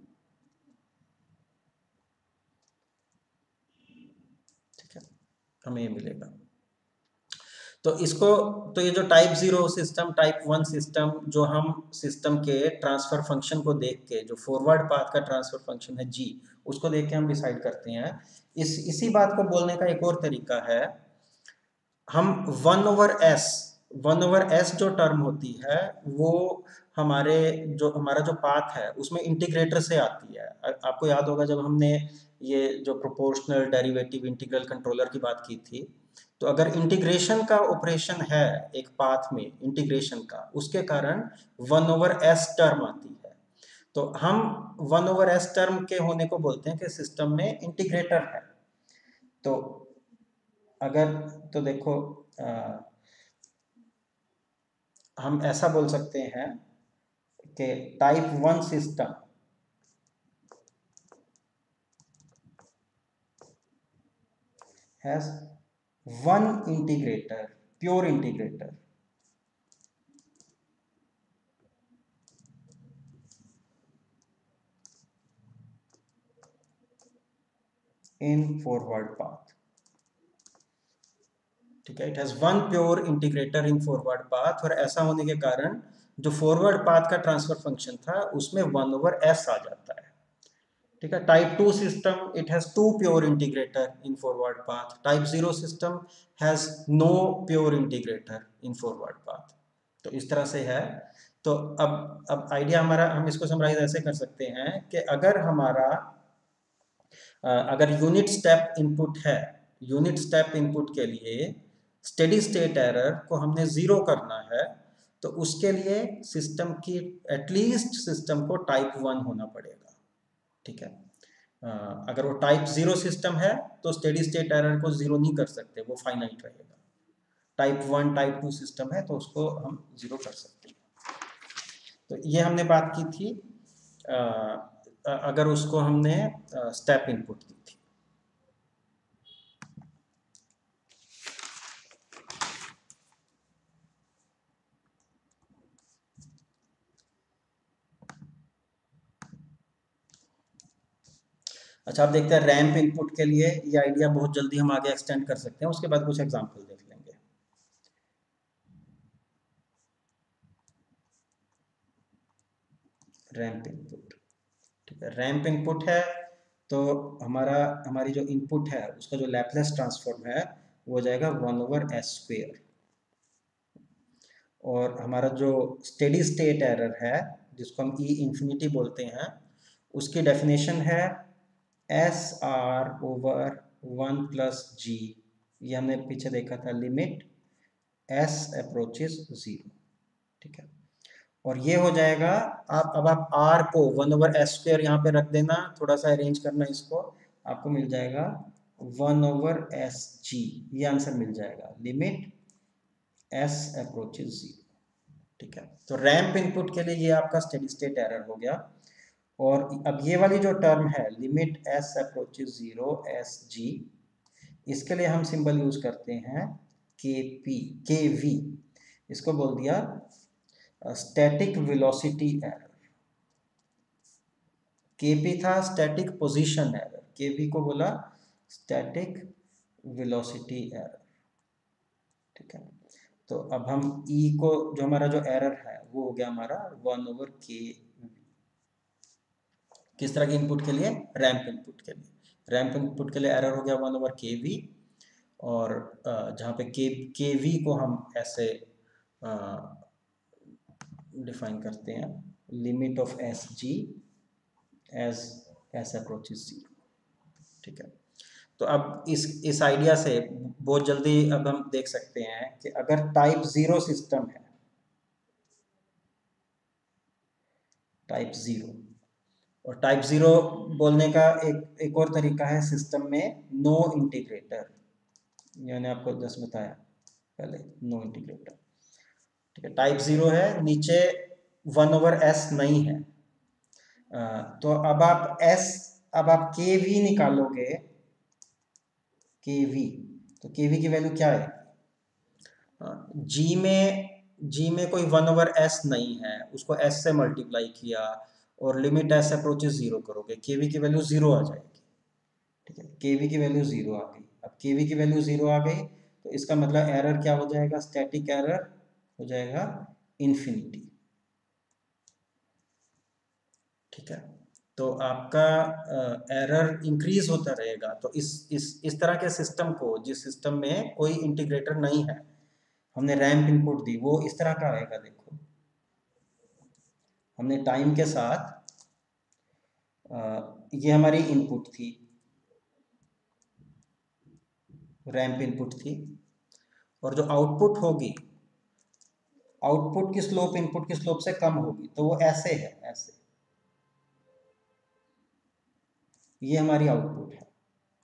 ठीक है, हमें ये मिलेगा। तो इसको, तो ये जो टाइप 0 सिस्टम, टाइप 1 सिस्टम, जो हम सिस्टम के ट्रांसफर फंक्शन को देख के, जो फॉरवर्ड पाथ का ट्रांसफर फंक्शन है जी, उसको देख के हम डिसाइड करते हैं। इसी बात को बोलने का एक और तरीका है, हम 1/s जो टर्म होती है वो हमारे हमारा जो पाथ है उसमें इंटीग्रेटर से आती है। आपको याद होगा जब हमने ये जो प्रोपोर्शनल डेरिवेटिव इंटीग्रल कंट्रोलर की बात की थी, तो अगर इंटीग्रेशन का ऑपरेशन है एक पाथ में, इंटीग्रेशन का, उसके कारण 1/s टर्म आती है। तो हम 1/s टर्म के होने को बोलते हैं कि सिस्टम में इंटीग्रेटर है। तो अगर, तो देखो हम ऐसा बोल सकते हैं कि type 1 system has one integrator, pure integrator in forward path, ठीक है। It has one pure integrator in forward path, और ऐसा होने के कारण जो फॉरवर्ड पाथ का ट्रांसफर फंक्शन था उसमें 1/s आ जाता है, ठीक है। Type 2 system, it has two pure integrator in forward path. Type 0 system has no pure integrator in forward path. तो इस तरह से है। तो अब आइडिया हमारा, हम इसको समराइज ऐसे कर सकते हैं कि अगर हमारा अगर यूनिट स्टेप इनपुट है, यूनिट स्टेप इनपुट के लिए स्टेडी स्टेट एरर को हमने 0 करना है, तो उसके लिए सिस्टम की, एटलीस्ट सिस्टम को टाइप 1 होना पड़ेगा, ठीक है। अगर वो टाइप 0 सिस्टम है तो स्टेडी स्टेट एरर को 0 नहीं कर सकते, वो फाइनाइट रहेगा। टाइप 1 टाइप 2 सिस्टम है तो उसको हम 0 कर सकते हैं। तो ये हमने बात की थी अगर उसको हमने स्टेप इनपुट दी थी। अच्छा, आप देखते हैं रैंप इनपुट के लिए ये आइडिया बहुत जल्दी हम आगे एक्सटेंड कर सकते हैं, उसके बाद कुछ एग्जांपल देख लेंगे। रैंप इनपुट, ठीक है। रैंप इनपुट है तो हमारी जो इनपुट है उसका जो लैपलेस ट्रांसफॉर्म है वो हो जाएगा 1/s²। और हमारा जो स्टेडी स्टेट एरर है जिसको हम ई इंफिनिटी बोलते हैं, उसकी डेफिनेशन है SR/1 + G। ये हमने पीछे देखा था, लिमिट s अप्रोचेस 0, ठीक है। और ये हो जाएगा, आप r को 1/s² यहाँ पे रख देना, थोड़ा सा अरेंज करना इसको, आपको मिल जाएगा 1/sg, ये आंसर मिल जाएगा, लिमिट s अप्रोचेस 0, ठीक है। तो रैंप इनपुट के लिए ये आपका स्टेडी स्टेट एरर हो गया। और अब ये वाली जो टर्म है लिमिट s अप्रोचेस 0 sg, इसके लिए हम सिंबल यूज करते हैं kv। इसको बोल दिया स्टैटिक वेलोसिटी एरर। kp था स्टैटिक पोजीशन एरर, kv को बोला स्टैटिक वेलोसिटी एरर, ठीक है। तो अब हम e को, जो हमारा जो एरर है वो हो गया हमारा 1/kv। किस तरह के इनपुट के लिए? रैंप इनपुट के लिए। रैंप इनपुट के लिए एरर हो गया 1/kV, और जहाँ पे के वी को हम ऐसे डिफाइन करते हैं, limit of s G as s approaches 0। ठीक है, तो अब इस आइडिया से बहुत जल्दी अब हम देख सकते हैं कि अगर टाइप 0 सिस्टम है, टाइप 0, और टाइप 0 बोलने का एक और तरीका है सिस्टम में नो इंटीग्रेटर, मैंने आपको जस्ट बताया पहले, नो इंटीग्रेटर। ठीक है, टाइप 0 है, नीचे 1/s नहीं है, तो अब आप के वी निकालोगे, के वी, तो के वी की वैल्यू क्या है? जी में कोई 1/s नहीं है, उसको s से मल्टीप्लाई किया और लिमिट s अप्रोचेस 0 करोगे, के वी की वैल्यू 0 आ जाएगी। ठीक है, के वी की वैल्यू 0 आ गई। अब के वी की वैल्यू 0 आ गई तो इसका मतलब एरर क्या हो जाएगा? स्टैटिक एरर हो जाएगा इन्फिनिटी। ठीक है, तो आपका एरर इंक्रीज होता रहेगा। तो इस तरह के सिस्टम को, जिस सिस्टम में कोई इंटीग्रेटर नहीं है, हमने रैंप इनपुट दी, वो इस तरह का आएगा। देखो, हमने टाइम के साथ ये हमारी इनपुट थी, रैंप इनपुट थी, और जो आउटपुट होगी, आउटपुट की स्लोप इनपुट की स्लोप से कम होगी, तो वो ऐसे है, ऐसे, ये हमारी आउटपुट है।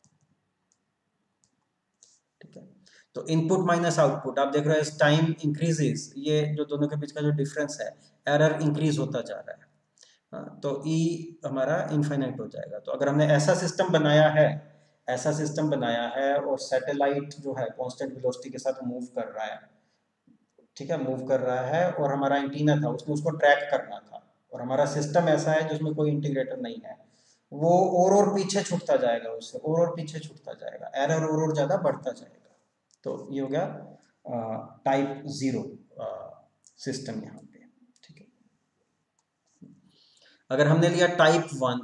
ठीक है, तो इनपुट माइनस आउटपुट, आप देख रहे हो टाइम इंक्रीजेस, ये जो दोनों के बीच का जो डिफरेंस है, एरर इंक्रीज होता जा रहा है। तो ई हमारा इनफाइनाइट हो जाएगा। तो अगर हमने ऐसा सिस्टम बनाया है, ऐसा सिस्टम बनाया है और सैटेलाइट जो है कांस्टेंट वेलोसिटी के साथ मूव कर रहा है, ठीक है, मूव कर रहा है, और हमारा एंटीना था, उसमें उसको ट्रैक करना था, और हमारा सिस्टम ऐसा है जिसमें कोई इंटीग्रेटर नहीं है, वो और पीछे छूटता जाएगा, उससे और पीछे छूटता जाएगा, एरर और ज़्यादा बढ़ता जाएगा। तो ये हो गया टाइप 0 सिस्टम यहाँ पे। ठीक है, अगर हमने लिया टाइप 1,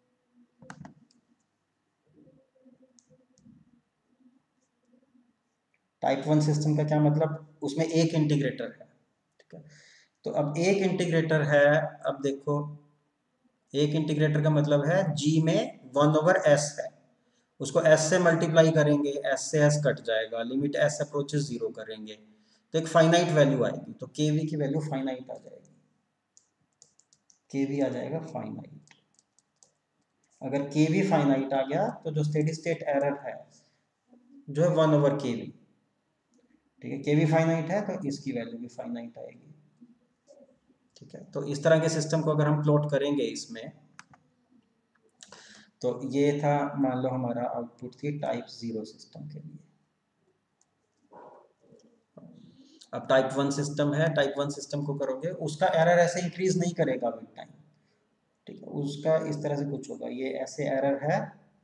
टाइप 1 सिस्टम का क्या मतलब? उसमें एक इंटीग्रेटर है। ठीक है, तो अब एक इंटीग्रेटर है, अब देखो, एक इंटीग्रेटर का मतलब है जी में 1/s है, उसको s से मल्टीप्लाई करेंगे, s से s कट जाएगा, लिमिट s अप्रोचेस 0 करेंगे, तो एक फाइनाइट वैल्यू आएगी, तो के वी की वैल्यू फाइनाइट आ जाएगी, के वी आ जाएगा फाइनाइट। अगर के वी फाइनाइट आ गया तो जो स्टेडी स्टेट एरर है जो है 1/kV। ठीक है, के वी फाइनाइट है तो इसकी वैल्यू भी फाइनाइट आएगी। ठीक है, तो इस तरह के सिस्टम को अगर हम प्लॉट करेंगे इसमें, तो ये था, मान लो हमारा आउटपुट थी टाइप 0 सिस्टम के लिए। अब टाइप 1 सिस्टम है, टाइप 1 सिस्टम को करोगे, उसका एरर ऐसे इंक्रीज नहीं करेगा विद टाइम। ठीक है, उसका इस तरह से कुछ होगा, ये ऐसे एरर है,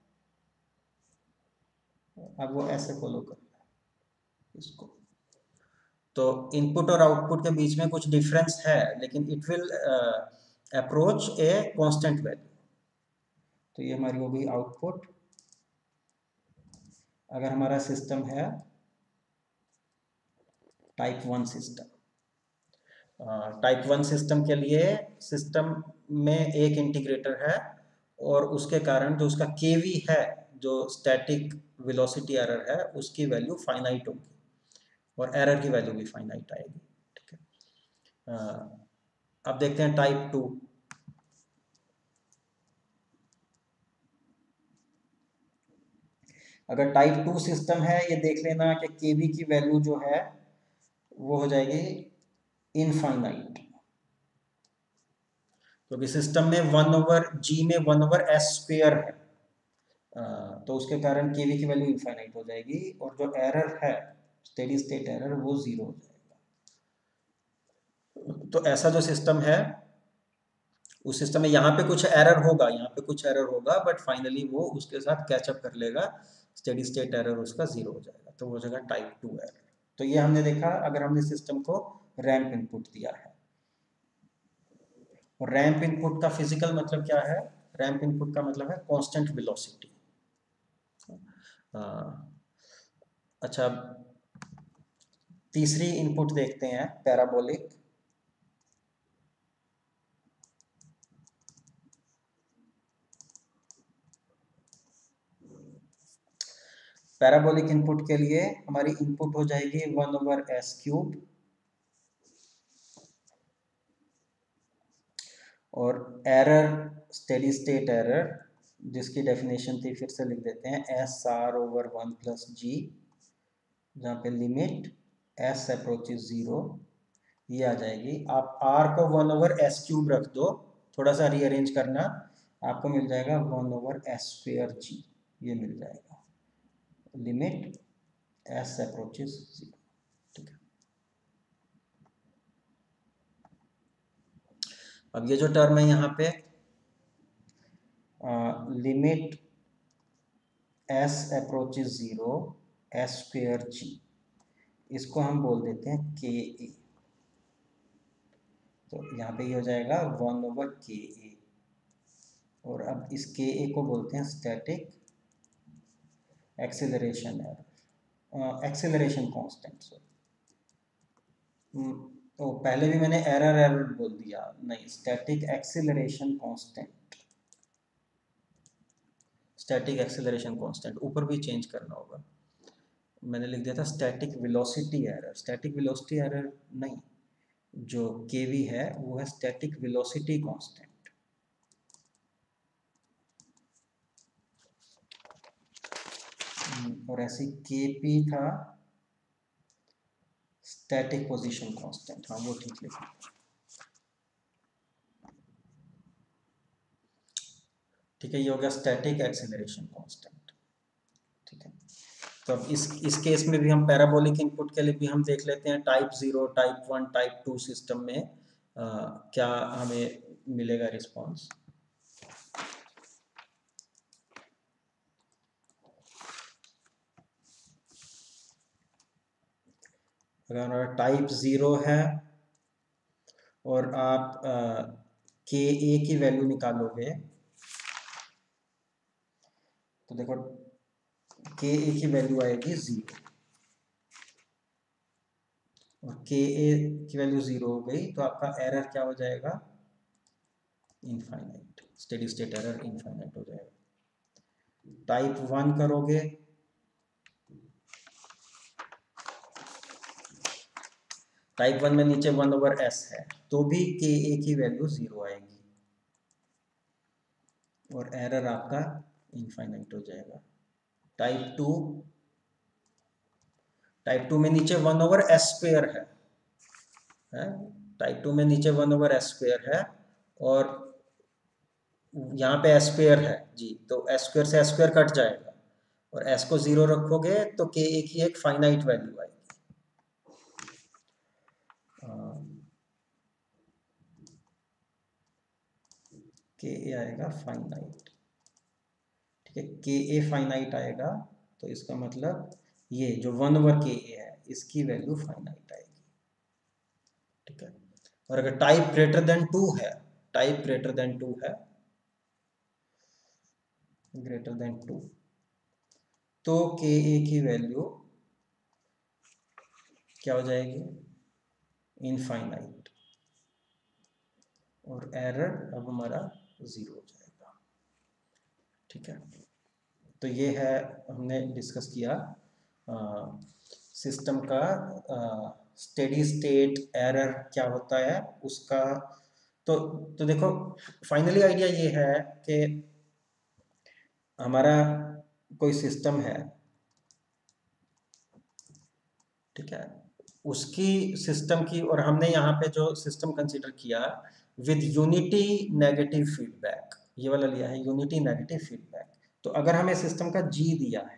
अब वो ऐसे फॉलो कर रहा है इसको, तो इनपुट और आउटपुट के बीच में कुछ डिफरेंस है, लेकिन it will approach a constant value. तो ये हमारी हो गई आउटपुट। अगर हमारा सिस्टम है टाइप 1 सिस्टम, टाइप 1 सिस्टम के लिए सिस्टम में एक इंटीग्रेटर है, और उसके कारण जो उसका केवी है, जो स्टैटिक वेलोसिटी एरर है, उसकी वैल्यू फाइनाइट होगी, और एरर की वैल्यू भी फाइनाइट आएगी। ठीक है, अब देखते हैं टाइप 2। अगर टाइप 2 सिस्टम है, ये देख लेना कि केवी की वैल्यू जो है वो हो जाएगी इनफाइनाइट, क्योंकि सिस्टम में 1/g में 1/s स्क्वायर है, तो उसके कारण केवी की वैल्यू इनफाइनाइट हो जाएगी, और जो एरर है स्टेडी स्टेट एरर वो 0 हो जाएगा। तो ऐसा जो सिस्टम है, उस सिस्टम में यहाँ पे कुछ एरर होगा, यहाँ पे कुछ एरर होगा, बट फाइनली वो उसके साथ कैचअप कर लेगा, स्टेडी स्टेट एरर उसका 0 हो जाएगा, तो वो हो जाएगा टाइप 2 एरर। तो ये हमने देखा अगर हमने सिस्टम को रैंप इनपुट दिया है। और रैंप इनपुट का फिजिकल मतलब क्या है? रैंप इनपुट का मतलब है कांस्टेंट वेलोसिटी। अच्छा, तीसरी इनपुट देखते हैं, पैराबोलिक। पैराबोलिक इनपुट के लिए हमारी इनपुट हो जाएगी 1/s³ और एरर, स्टेडी स्टेट एरर, जिसकी डेफिनेशन थी फिर से लिख देते हैं, SR/1+G, जहाँ पे लिमिट s अप्रोचेस 0, ये आ जाएगी। आप r को 1/s³ रख दो, थोड़ा सा रीअरेंज करना, आपको मिल जाएगा 1/s²G, ये मिल जाएगा, लिमिट s अप्रोचेस 0। ठीक है, अब ये जो टर्म है यहाँ पे लिमिट s अप्रोचेस 0 s²G, इसको हम बोल देते हैं KA। तो यहाँ पे ये हो जाएगा 1/KA, और अब इस KA को बोलते हैं static acceleration error, acceleration constant. तो पहले भी मैंने एरर एरर बोल दिया, नहीं, static acceleration constant, static acceleration constant, ऊपर भी चेंज करना होगा, मैंने लिख दिया था static velocity error. Static velocity error नहीं, जो केवी है वो है स्टैटिक वेलोसिटी कांस्टेंट। और ऐसे केपी था स्टैटिक पोजीशन कांस्टेंट, हाँ वो ठीक लिखा। ठीक है, ये हो गया स्टैटिक एक्सेलरेशन कांस्टेंट। ठीक है, तो अब इस केस में भी हम पैराबोलिक इनपुट के लिए भी हम देख लेते हैं टाइप 0, टाइप 1, टाइप 2 सिस्टम में क्या हमें मिलेगा रिस्पॉन्स। अगर टाइप 0 है और आप के ए की वैल्यू निकालोगे, तो देखो के ए की वैल्यू आएगी 0, और के ए की वैल्यू 0 हो गई तो आपका एरर क्या हो जाएगा, infinite, steady state error infinite हो जाएगा। टाइप 1 करोगे टाइप 1 में नीचे 1/s है, तो भी के ए की वैल्यू 0 आएगी और एरर आपका इनफाइनाइट हो जाएगा। टाइप 2 में नीचे 1/s² है, टाइप 2 में नीचे 1/s² है और यहाँ पे s² है जी, तो s² से s² कट जाएगा और s को 0 रखोगे तो के ए की एक फाइनाइट वैल्यू आएगी। के ए आएगा फाइनाइट। ठीक है, के ए फाइनाइट आएगा तो इसका मतलब ये जो 1/KA है इसकी वैल्यू फाइनाइट आएगी। ठीक है, और अगर टाइप ग्रेटर देन 2 है, टाइप ग्रेटर देन 2 है, ग्रेटर देन 2, तो के ए की वैल्यू क्या हो जाएगी, इनफाइनाइट, और एरर अब हमारा 0 हो जाएगा। ठीक है, तो ये है, हमने डिस्कस किया सिस्टम का स्टेडी स्टेट एरर क्या होता है उसका। तो देखो फाइनली आइडिया ये है कि हमारा कोई सिस्टम है, ठीक है, उसकी सिस्टम की, और हमने यहाँ पे जो सिस्टम कंसीडर किया विद यूनिटी नेगेटिव फीडबैक, ये वाला लिया है यूनिटी नेगेटिव फीडबैक। तो अगर हमें सिस्टम का जी दिया है,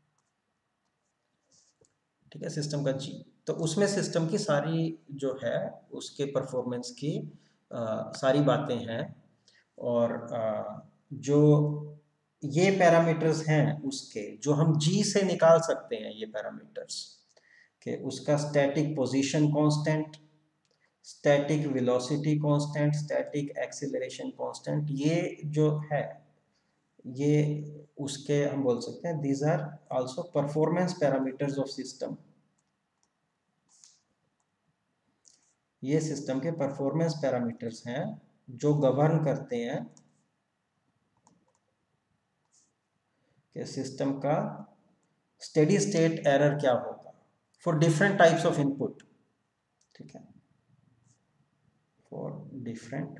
ठीक है, सिस्टम का जी, तो उसमें सिस्टम की सारी जो है उसके परफॉर्मेंस की सारी बातें हैं, और जो ये पैरामीटर्स हैं उसके, जो हम जी से निकाल सकते हैं ये पैरामीटर्स, कि उसका static position constant, static velocity constant, static acceleration constant, ये जो है ये उसके हम बोल सकते हैं these are also performance parameters of system. ये सिस्टम के परफॉर्मेंस पैरामीटर्स हैं जो गवर्न करते हैं कि सिस्टम का स्टेडी स्टेट एरर क्या होगा for different types of input. ठीक है, फॉर डिफरेंट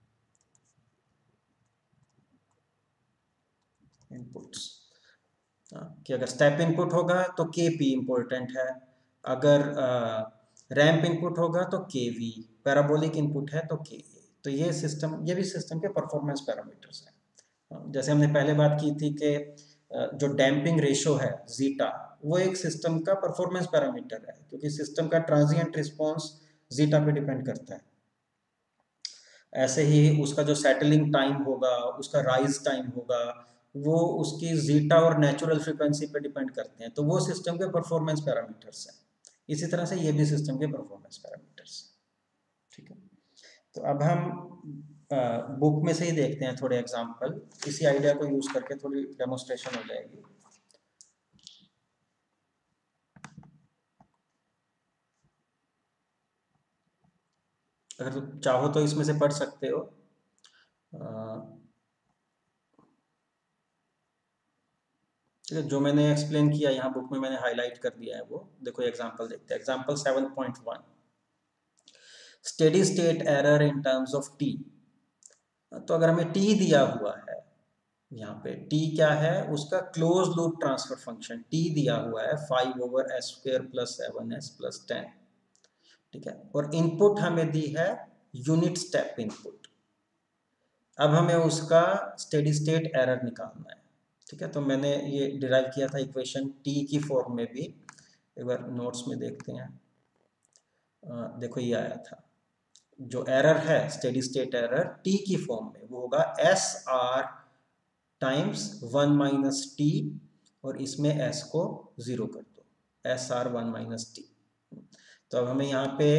इनपुट्स। कि अगर स्टेप इनपुट होगा तो के पी इम्पोर्टेंट है, अगर रैंप इनपुट होगा तो के वी, पैराबोलिक इनपुट है तो के ए। तो ये सिस्टम, ये भी सिस्टम के परफॉर्मेंस पैरामीटर्स हैं। जैसे हमने पहले बात की थी कि जो डैम्पिंग रेशो है जीटा, वो एक सिस्टम का परफॉर्मेंस पैरामीटर है, क्योंकि सिस्टम का ट्रांजिएंट रिस्पॉन्स जीटा पे डिपेंड करता है। ऐसे ही उसका जो सेटलिंग टाइम होगा, उसका राइज टाइम होगा, वो उसकी जीटा और नेचुरल फ्रीक्वेंसी पे डिपेंड करते हैं। तो वो सिस्टम के परफॉर्मेंस पैरामीटर्स हैं। इसी तरह से ये भी सिस्टम के परफॉर्मेंस पैरामीटर्स हैं। ठीक है, तो अब हम बुक में से ही देखते हैं थोड़े एग्जांपल, इसी आइडिया को यूज करके थोड़ी डेमोस्ट्रेशन हो जाएगी। अगर तो चाहो तो इसमें से पढ़ सकते हो। ठीक है, जो मैंने एक्सप्लेन किया यहाँ बुक में मैंने हाईलाइट कर दिया है वो। देखो एग्जांपल देखते हैं, example 7.1, steady state error in terms of T. तो अगर हमें टी दिया हुआ है, यहाँ पे टी क्या है, उसका close loop transfer function T दिया हुआ है 5/s² + 7s + 10। ठीक है, और इनपुट हमें दी है यूनिट स्टेप इनपुट। अब हमें उसका स्टेडी स्टेट एरर निकालना है। ठीक है, तो मैंने ये डिराइव किया था इक्वेशन टी की फॉर्म में भी, एक बार नोट्स में देखते हैं। देखो ये आया था, जो एरर है स्टेडी स्टेट एरर टी की फॉर्म में, वो होगा एस आर टाइम्स 1 - टी, और इसमें एस को 0 कर दो, एस आर 1 - टी। तो अब हमें यहाँ पे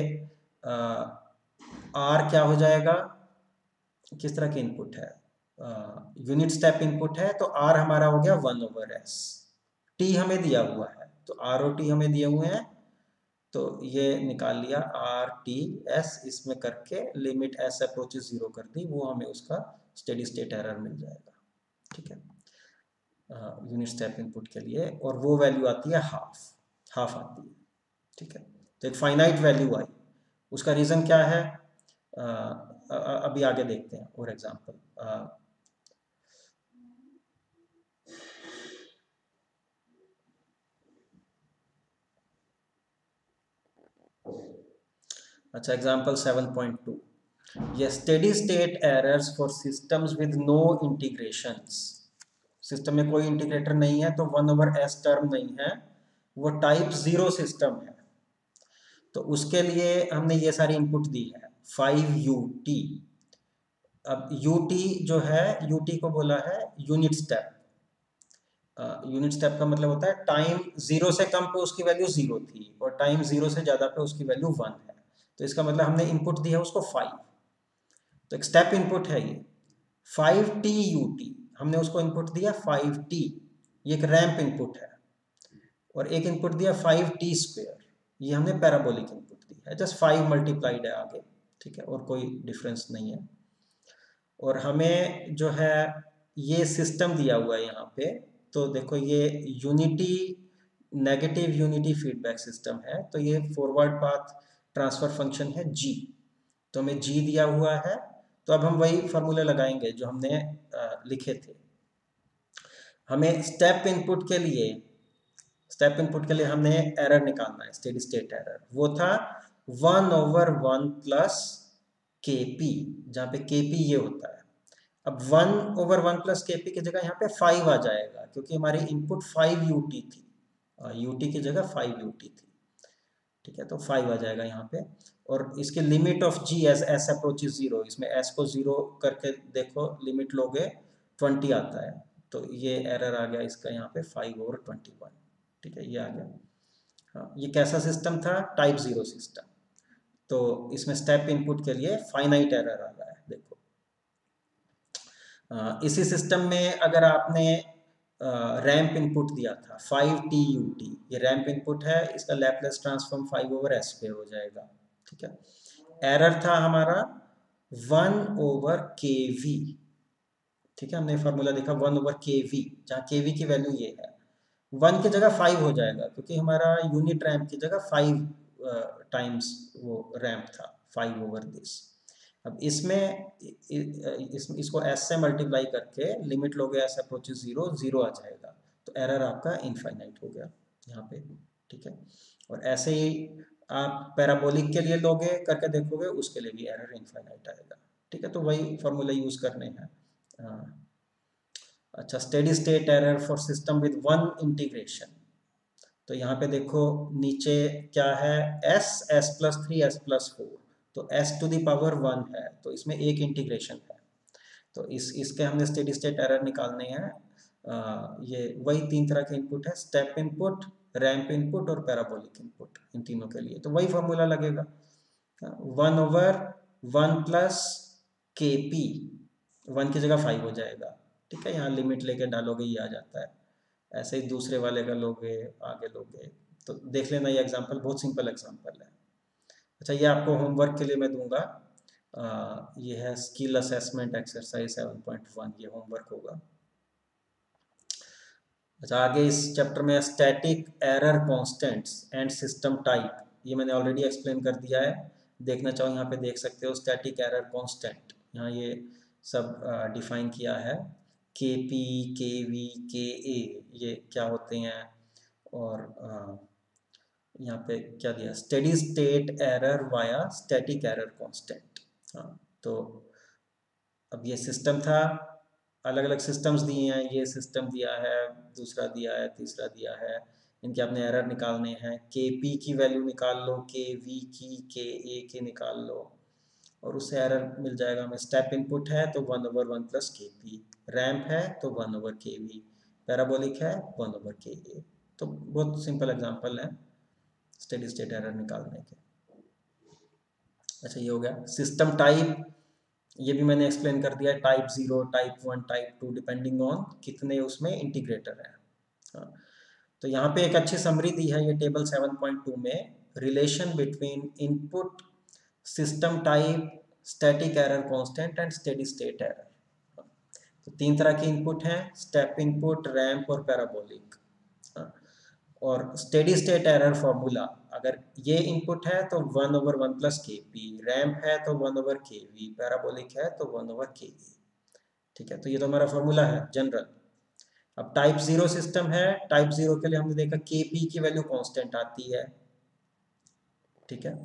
आर क्या हो जाएगा, किस तरह के इनपुट है, यूनिट स्टेप इनपुट है, तो आर हमारा हो गया 1/s। टी हमें दिया हुआ है, तो आर और टी हमें दिए हुए हैं, तो ये निकाल लिया आर टी एस, इसमें करके लिमिट एस अप्रोचेस 0 कर दी, वो हमें उसका स्टेडी स्टेट एरर मिल जाएगा। ठीक है, यूनिट स्टेप इनपुट के लिए, और वो वैल्यू आती है हाफ आती है। ठीक है, तो एक फाइनाइट वैल्यू आई, उसका रीज़न क्या है, अभी आगे देखते हैं और एग्जांपल। अच्छा, एग्जांपल 7.2, ये steady state errors for systems with no integrations. System में कोई इंटीग्रेटर नहीं है, तो 1/s टर्म नहीं है, वो टाइप 0 सिस्टम है। तो उसके लिए हमने ये सारी इनपुट दी है 5ut। अब ut जो है, ut को बोला है यूनिट स्टेप। यूनिट स्टेप का मतलब होता है टाइम 0 से कम पे उसकी वैल्यू 0 थी, और टाइम 0 से ज़्यादा पे उसकी वैल्यू 1 है। तो इसका मतलब हमने इनपुट दिया है उसको 5, तो एक स्टेप इनपुट है ये 5t ut, हमने उसको इनपुट दिया 5t, ये एक रैंप इनपुट है। और एक इनपुट दिया 5t², ये हमने पैराबोलिक इनपुट दी है, जस्ट 5 मल्टीप्लाइड है आगे। ठीक है, और कोई डिफरेंस नहीं है। और हमें जो है ये सिस्टम दिया हुआ है यहाँ पे, तो देखो ये unity, negative unity feedback system है, तो ये फॉरवर्ड पाथ ट्रांसफर फंक्शन है g, तो हमें g दिया हुआ है। तो अब हम वही फार्मूले लगाएंगे जो हमने लिखे थे। हमें स्टेप इनपुट के लिए हमने एरर निकालना है, स्टेडी स्टेट एरर, वो था 1/1 + kp, जहाँ पे kp ये होता है। अब 1/1 + kp की जगह यहाँ पे 5 आ जाएगा, क्योंकि हमारी इनपुट 5ut थी, ut की जगह 5ut थी। ठीक है, तो 5 आ जाएगा यहाँ पे। और इसके limit of g s approaches 0, इसमें s को 0 करके देखो, लिमिट लोगे 20 आता है, तो ये एरर आ गया इसका यहाँ पे 5/21। ठीक है, ये आ गया। हाँ, ये कैसा सिस्टम था, टाइप 0 सिस्टम। तो इसमें स्टेप इनपुट के लिए फाइनाइट एरर आ रहा है। देखो इसी सिस्टम में अगर आपने रैंप इनपुट दिया था 5TUT, ये रैंप इनपुट है, इसका लैपलेस ट्रांसफॉर्म 5/s पे हो जाएगा। ठीक है, एरर था हमारा 1/kV। ठीक है, हमने फार्मूला देखा 1/kV, जहाँ kV की वैल्यू ये है, 1 की जगह 5 हो जाएगा क्योंकि हमारा यूनिट रैंप की जगह 5 टाइम्स वो रैंप था, 5/this। अब इसमें इसको s से मल्टीप्लाई करके लिमिट लोगे s अप्रोचेस 0, 0 आ जाएगा, तो एरर आपका इनफाइनाइट हो गया यहाँ पे। ठीक है, और ऐसे ही आप पैराबोलिक के लिए लोगे करके देखोगे, उसके लिए भी एरर इनफाइनाइट आएगा। ठीक है, तो वही फॉर्मूला यूज करने हैं। अच्छा, steady state error for system with one integration. तो यहाँ पे देखो नीचे क्या है, s+3 s+4, तो s⁴ है, तो इसमें एक इंटीग्रेशन है, तो इसके हमने स्टेडी स्टेट एरर निकालने हैं। ये वही 3 तरह के इनपुट है, स्टेप इनपुट, रैंप इनपुट और पैराबोलिक इनपुट, इन तीनों के लिए तो वही फॉर्मूला लगेगा, 1/1 + kp, 1 की जगह 5 हो जाएगा। ठीक है, यहाँ लिमिट लेके डालोगे ये आ जाता है, ऐसे ही दूसरे वाले का लोगे, आगे लोगे, तो देख लेना, ये एग्जांपल बहुत सिंपल एग्जांपल है। अच्छा, ये आपको होमवर्क के लिए मैं दूंगा, ये है स्किल असेसमेंट एक्सरसाइज 7.1, ये होमवर्क होगा। अच्छा, आगे इस चैप्टर में static error constants and system type, ये मैंने ऑलरेडी एक्सप्लेन कर दिया है, देखना चाहो यहाँ पे देख सकते हो। स्टैटिक एरर कांस्टेंट, यहाँ ये सब डिफाइन किया है, Kp, Kv, Ka, ये क्या होते हैं, और यहाँ पे क्या दिया, steady state error via static error constant. हाँ, तो अब ये सिस्टम था, अलग अलग सिस्टम्स दिए हैं, ये सिस्टम दिया है, दूसरा दिया है, तीसरा दिया है, इनके आपने एरर निकालने हैं। Kp की वैल्यू निकाल लो, Kv की, Ka की निकाल लो, और उससे एरर मिल जाएगा हमें। स्टेप इनपुट है तो 1/1 + kp, रैंप है तो 1/kv, पैराबोलिक है 1/ka। तो बहुत सिंपल एग्जांपल है स्टेडी स्टेट एरर निकालने के। अच्छा, ये हो गया। सिस्टम टाइप, ये भी मैंने एक्सप्लेन कर दिया है, type 0, type 1, type 2, depending on कितने उसमें इंटीग्रेटर है। हाँ, तो यहाँ पे एक अच्छी समरी दी है ये टेबल 7.2 में, relation between input, system type, static error constant and steady state error. तो 3 तरह के इनपुट हैं, स्टेप इनपुट, रैंप और पैराबोलिक। और स्टेडी स्टेट एरर फॉर्मूला, अगर ये इनपुट है तो 1/1 + kp, रैंप है तो 1/kv, पैराबोलिक है तो 1/ka। ठीक है, तो ये तो हमारा फॉर्मूला है जनरल। अब टाइप 0 सिस्टम है, टाइप 0 के लिए हमने देखा kp की वैल्यू कांस्टेंट आती है। ठीक है,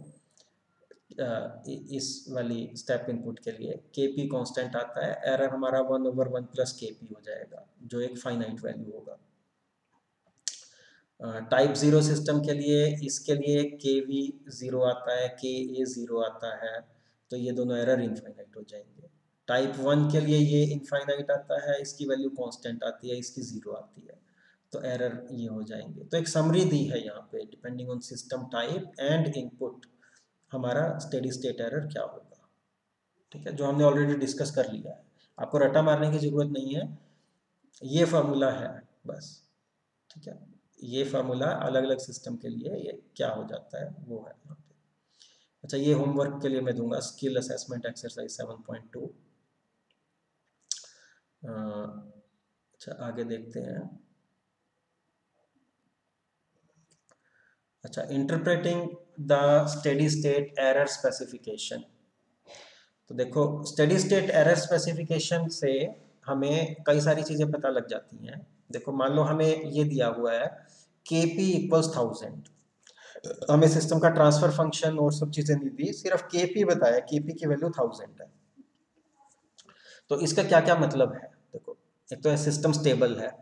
इस वाली स्टेप इनपुट के लिए kp कांस्टेंट आता है, एरर हमारा 1/1 + kp हो जाएगा, जो एक फाइनाइट वैल्यू होगा। टाइप 0 सिस्टम के लिए, इसके लिए kv 0 आता है, ka 0 आता है, तो ये दोनों एरर इनफाइनाइट हो जाएंगे। टाइप 1 के लिए ये इनफाइनाइट आता है, इसकी वैल्यू कांस्टेंट आती है, इसकी 0 आती है, तो एरर ये हो जाएंगे। तो एक समरी दी है यहाँ पे, depending on system type and input हमारा स्टेडी स्टेट एरर क्या होगा। ठीक है, जो हमने ऑलरेडी डिस्कस कर लिया है, आपको रटा मारने की जरूरत नहीं है, ये फार्मूला है बस। ठीक है, ये फार्मूला अलग अलग सिस्टम के लिए ये क्या हो जाता है वो है यहाँ पे। अच्छा, ये होमवर्क के लिए मैं दूंगा, स्किल असेसमेंट एक्सरसाइज 7.2। अच्छा, आगे देखते हैं। अच्छा, interpreting the steady state error specification. तो देखो, स्टेडी स्टेट एरर स्पेसिफिकेशन से हमें कई सारी चीज़ें पता लग जाती हैं। देखो, मान लो हमें ये दिया हुआ है kp = 1000, हमें सिस्टम का ट्रांसफर फंक्शन और सब चीज़ें नहीं दी, सिर्फ kp बताया, kp की वैल्यू 1000 है। तो इसका क्या क्या मतलब है, देखो, एक तो है सिस्टम स्टेबल है,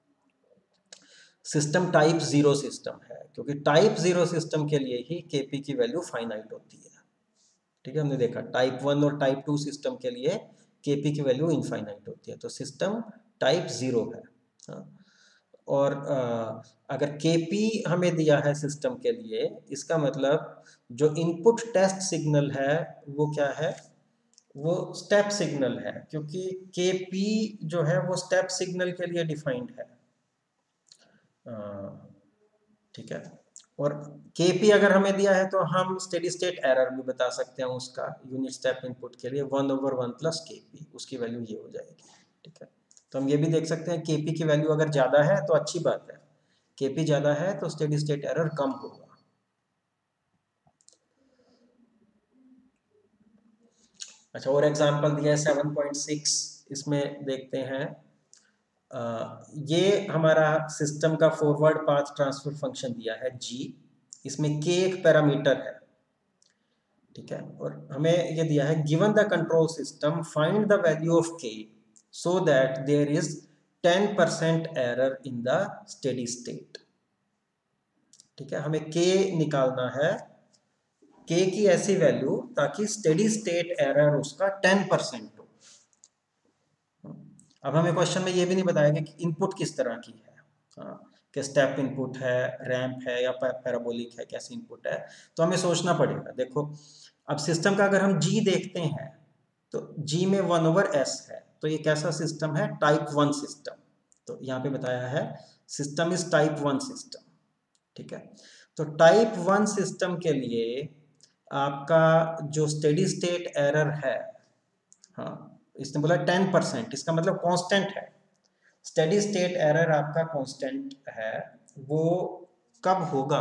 सिस्टम टाइप 0 सिस्टम है, क्योंकि टाइप 0 सिस्टम के लिए ही kp की वैल्यू फाइनाइट होती है। ठीक है, हमने देखा टाइप 1 और टाइप 2 सिस्टम के लिए kp की वैल्यू इनफाइनाइट होती है, तो सिस्टम टाइप 0 है। हाँ, और अगर Kp हमें दिया है सिस्टम के लिए, इसका मतलब जो इनपुट टेस्ट सिग्नल है वो क्या है, वो स्टेप सिग्नल है, क्योंकि Kp जो है वो स्टेप सिग्नल के लिए डिफाइंड है। ठीक है। और Kp अगर हमें दिया है तो हम स्टेडी स्टेट एरर भी बता सकते हैं उसका, यूनिट स्टेप इनपुट के लिए 1/1 + Kp, उसकी वैल्यू ये हो जाएगी। ठीक है, तो हम ये भी देख सकते हैं Kp की वैल्यू अगर ज़्यादा है तो अच्छी बात है, Kp ज़्यादा है तो स्टेडी स्टेट एरर कम होगा। अच्छा, और एग्जांपल दिया है 7.6, इसमें देखते हैं। ये हमारा सिस्टम का फॉरवर्ड पाथ ट्रांसफर फंक्शन दिया है g, इसमें k एक पैरामीटर है। ठीक है, और हमें ये दिया है given the control system find the value of k so that there is 10% error in the steady state. ठीक है, हमें k निकालना है, k की ऐसी वैल्यू ताकि स्टेडी स्टेट एरर उसका 10% हो। अब हमें क्वेश्चन में ये भी नहीं बताया कि इनपुट किस तरह की है, हाँ, कि स्टेप इनपुट है, रैंप है या पैराबोलिक है, कैसी इनपुट है, तो हमें सोचना पड़ेगा। देखो, अब सिस्टम का अगर हम जी देखते हैं तो जी में 1/s है, तो ये कैसा सिस्टम है, टाइप 1 सिस्टम। तो यहाँ पे बताया है सिस्टम इज टाइप 1 सिस्टम। ठीक है, तो टाइप 1 सिस्टम के लिए आपका जो स्टेडी स्टेट एरर है, हाँ, इसने बोला 10%, इसका मतलब कांस्टेंट है। स्टेडी स्टेट एरर आपका कांस्टेंट है, वो कब होगा,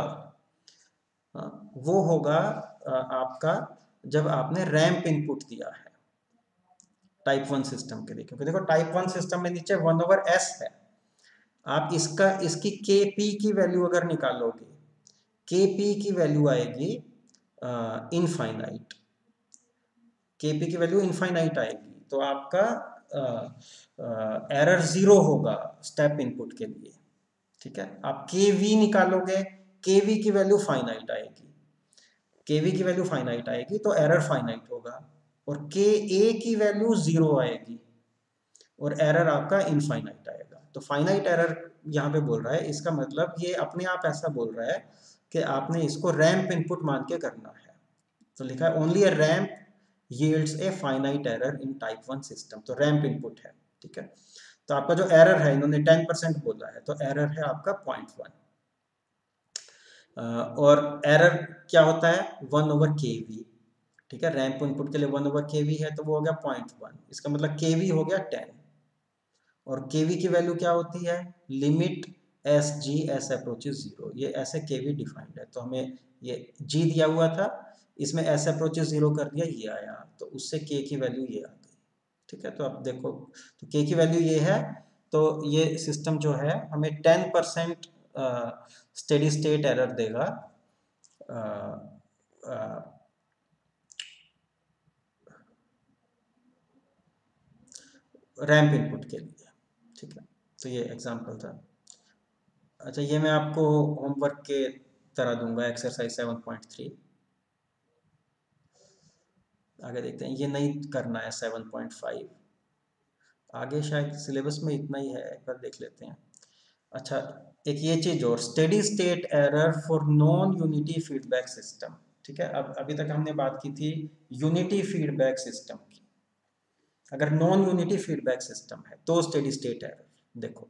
वो होगा आपका जब आपने रैंप इनपुट दिया है टाइप 1 सिस्टम के लिए, क्योंकि देखो टाइप 1 सिस्टम में नीचे 1/s है। आप इसकी Kp की वैल्यू अगर निकालोगे, Kp की वैल्यू आएगी इनफाइनाइट, Kp की वैल्यू इनफाइनाइट आएगी, तो आपका एरर 0 होगा स्टेप इनपुट के लिए। ठीक है, आप Kv निकालोगे, Kv की वैल्यू फाइनाइट आएगी, Kv की वैल्यू फाइनाइट आएगी तो एरर फाइनाइट होगा, और Ka की वैल्यू 0 आएगी और एरर आपका इनफाइनाइट आएगा। तो फाइनाइट एरर यहाँ पे बोल रहा है, इसका मतलब ये अपने आप ऐसा बोल रहा है कि आपने इसको रैंप इनपुट मान के करना है। तो लिखा है only a ramp yields a finite error in type 1 system, तो रैंप इनपुट है। ठीक है, तो आपका जो एरर है, इन्होंने 10% बोला है, तो एरर है आपका 0.1। और एरर क्या होता है, 1/kv। ठीक है, रैंप इनपुट के लिए 1/kv है, तो वो हो गया 0.1, इसका मतलब kv हो गया 10। और kv की वैल्यू क्या होती है, लिमिट sg s अप्रोचेस 0, ये ऐसे kv डिफाइंड है। तो हमें ये g दिया हुआ था, इसमें s अप्रोचेस 0 कर दिया, ये आया, तो उससे k की वैल्यू ये आ गई। ठीक है, तो अब देखो, तो k की वैल्यू ये है, तो ये सिस्टम जो है हमें 10% स्टेडी स्टेट एरर देगा रैंप इनपुट के लिए। ठीक है, तो ये एग्जांपल था। अच्छा, ये मैं आपको होमवर्क के तरह दूंगा, एक्सरसाइज 7.3। आगे देखते हैं, ये नहीं करना है 7.5, आगे शायद सिलेबस में इतना ही है, एक बार देख लेते हैं। अच्छा, एक ये चीज और, steady state error for non unity feedback system. ठीक है, अब अभी तक हमने बात की थी यूनिटी फीडबैक सिस्टम की। अगर नॉन यूनिटी फीडबैक सिस्टम है तो स्टेडी स्टेट एरर देखो,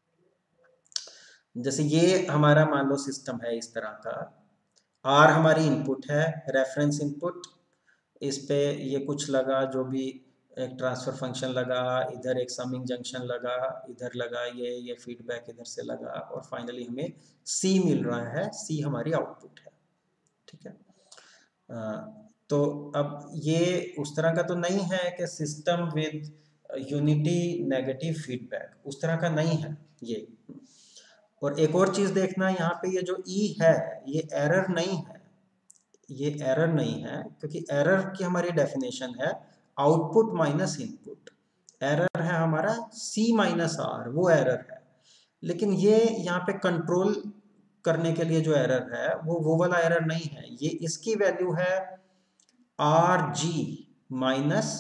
जैसे ये हमारा मान लो सिस्टम है इस तरह का, आर हमारी इनपुट है, रेफरेंस इनपुट, इस पे ये कुछ लगा, जो भी एक ट्रांसफर फंक्शन लगा, इधर एक समिंग जंक्शन लगा, इधर लगा ये फीडबैक इधर से लगा, और फाइनली हमें सी मिल रहा है, सी हमारी आउटपुट है। ठीक है, तो अब ये उस तरह का तो नहीं है कि system with unity negative feedback, उस तरह का नहीं है ये। और एक और चीज देखना, यहाँ पे ये जो ई है, ये एरर नहीं है, ये एरर नहीं है, क्योंकि एरर की हमारी डेफिनेशन है आउटपुट माइनस इनपुट। एरर है हमारा सी माइनस आर, वो एरर है। लेकिन ये यहाँ पे कंट्रोल करने के लिए जो एरर है वो वाला एरर नहीं है, ये इसकी वैल्यू है आर जी माइनस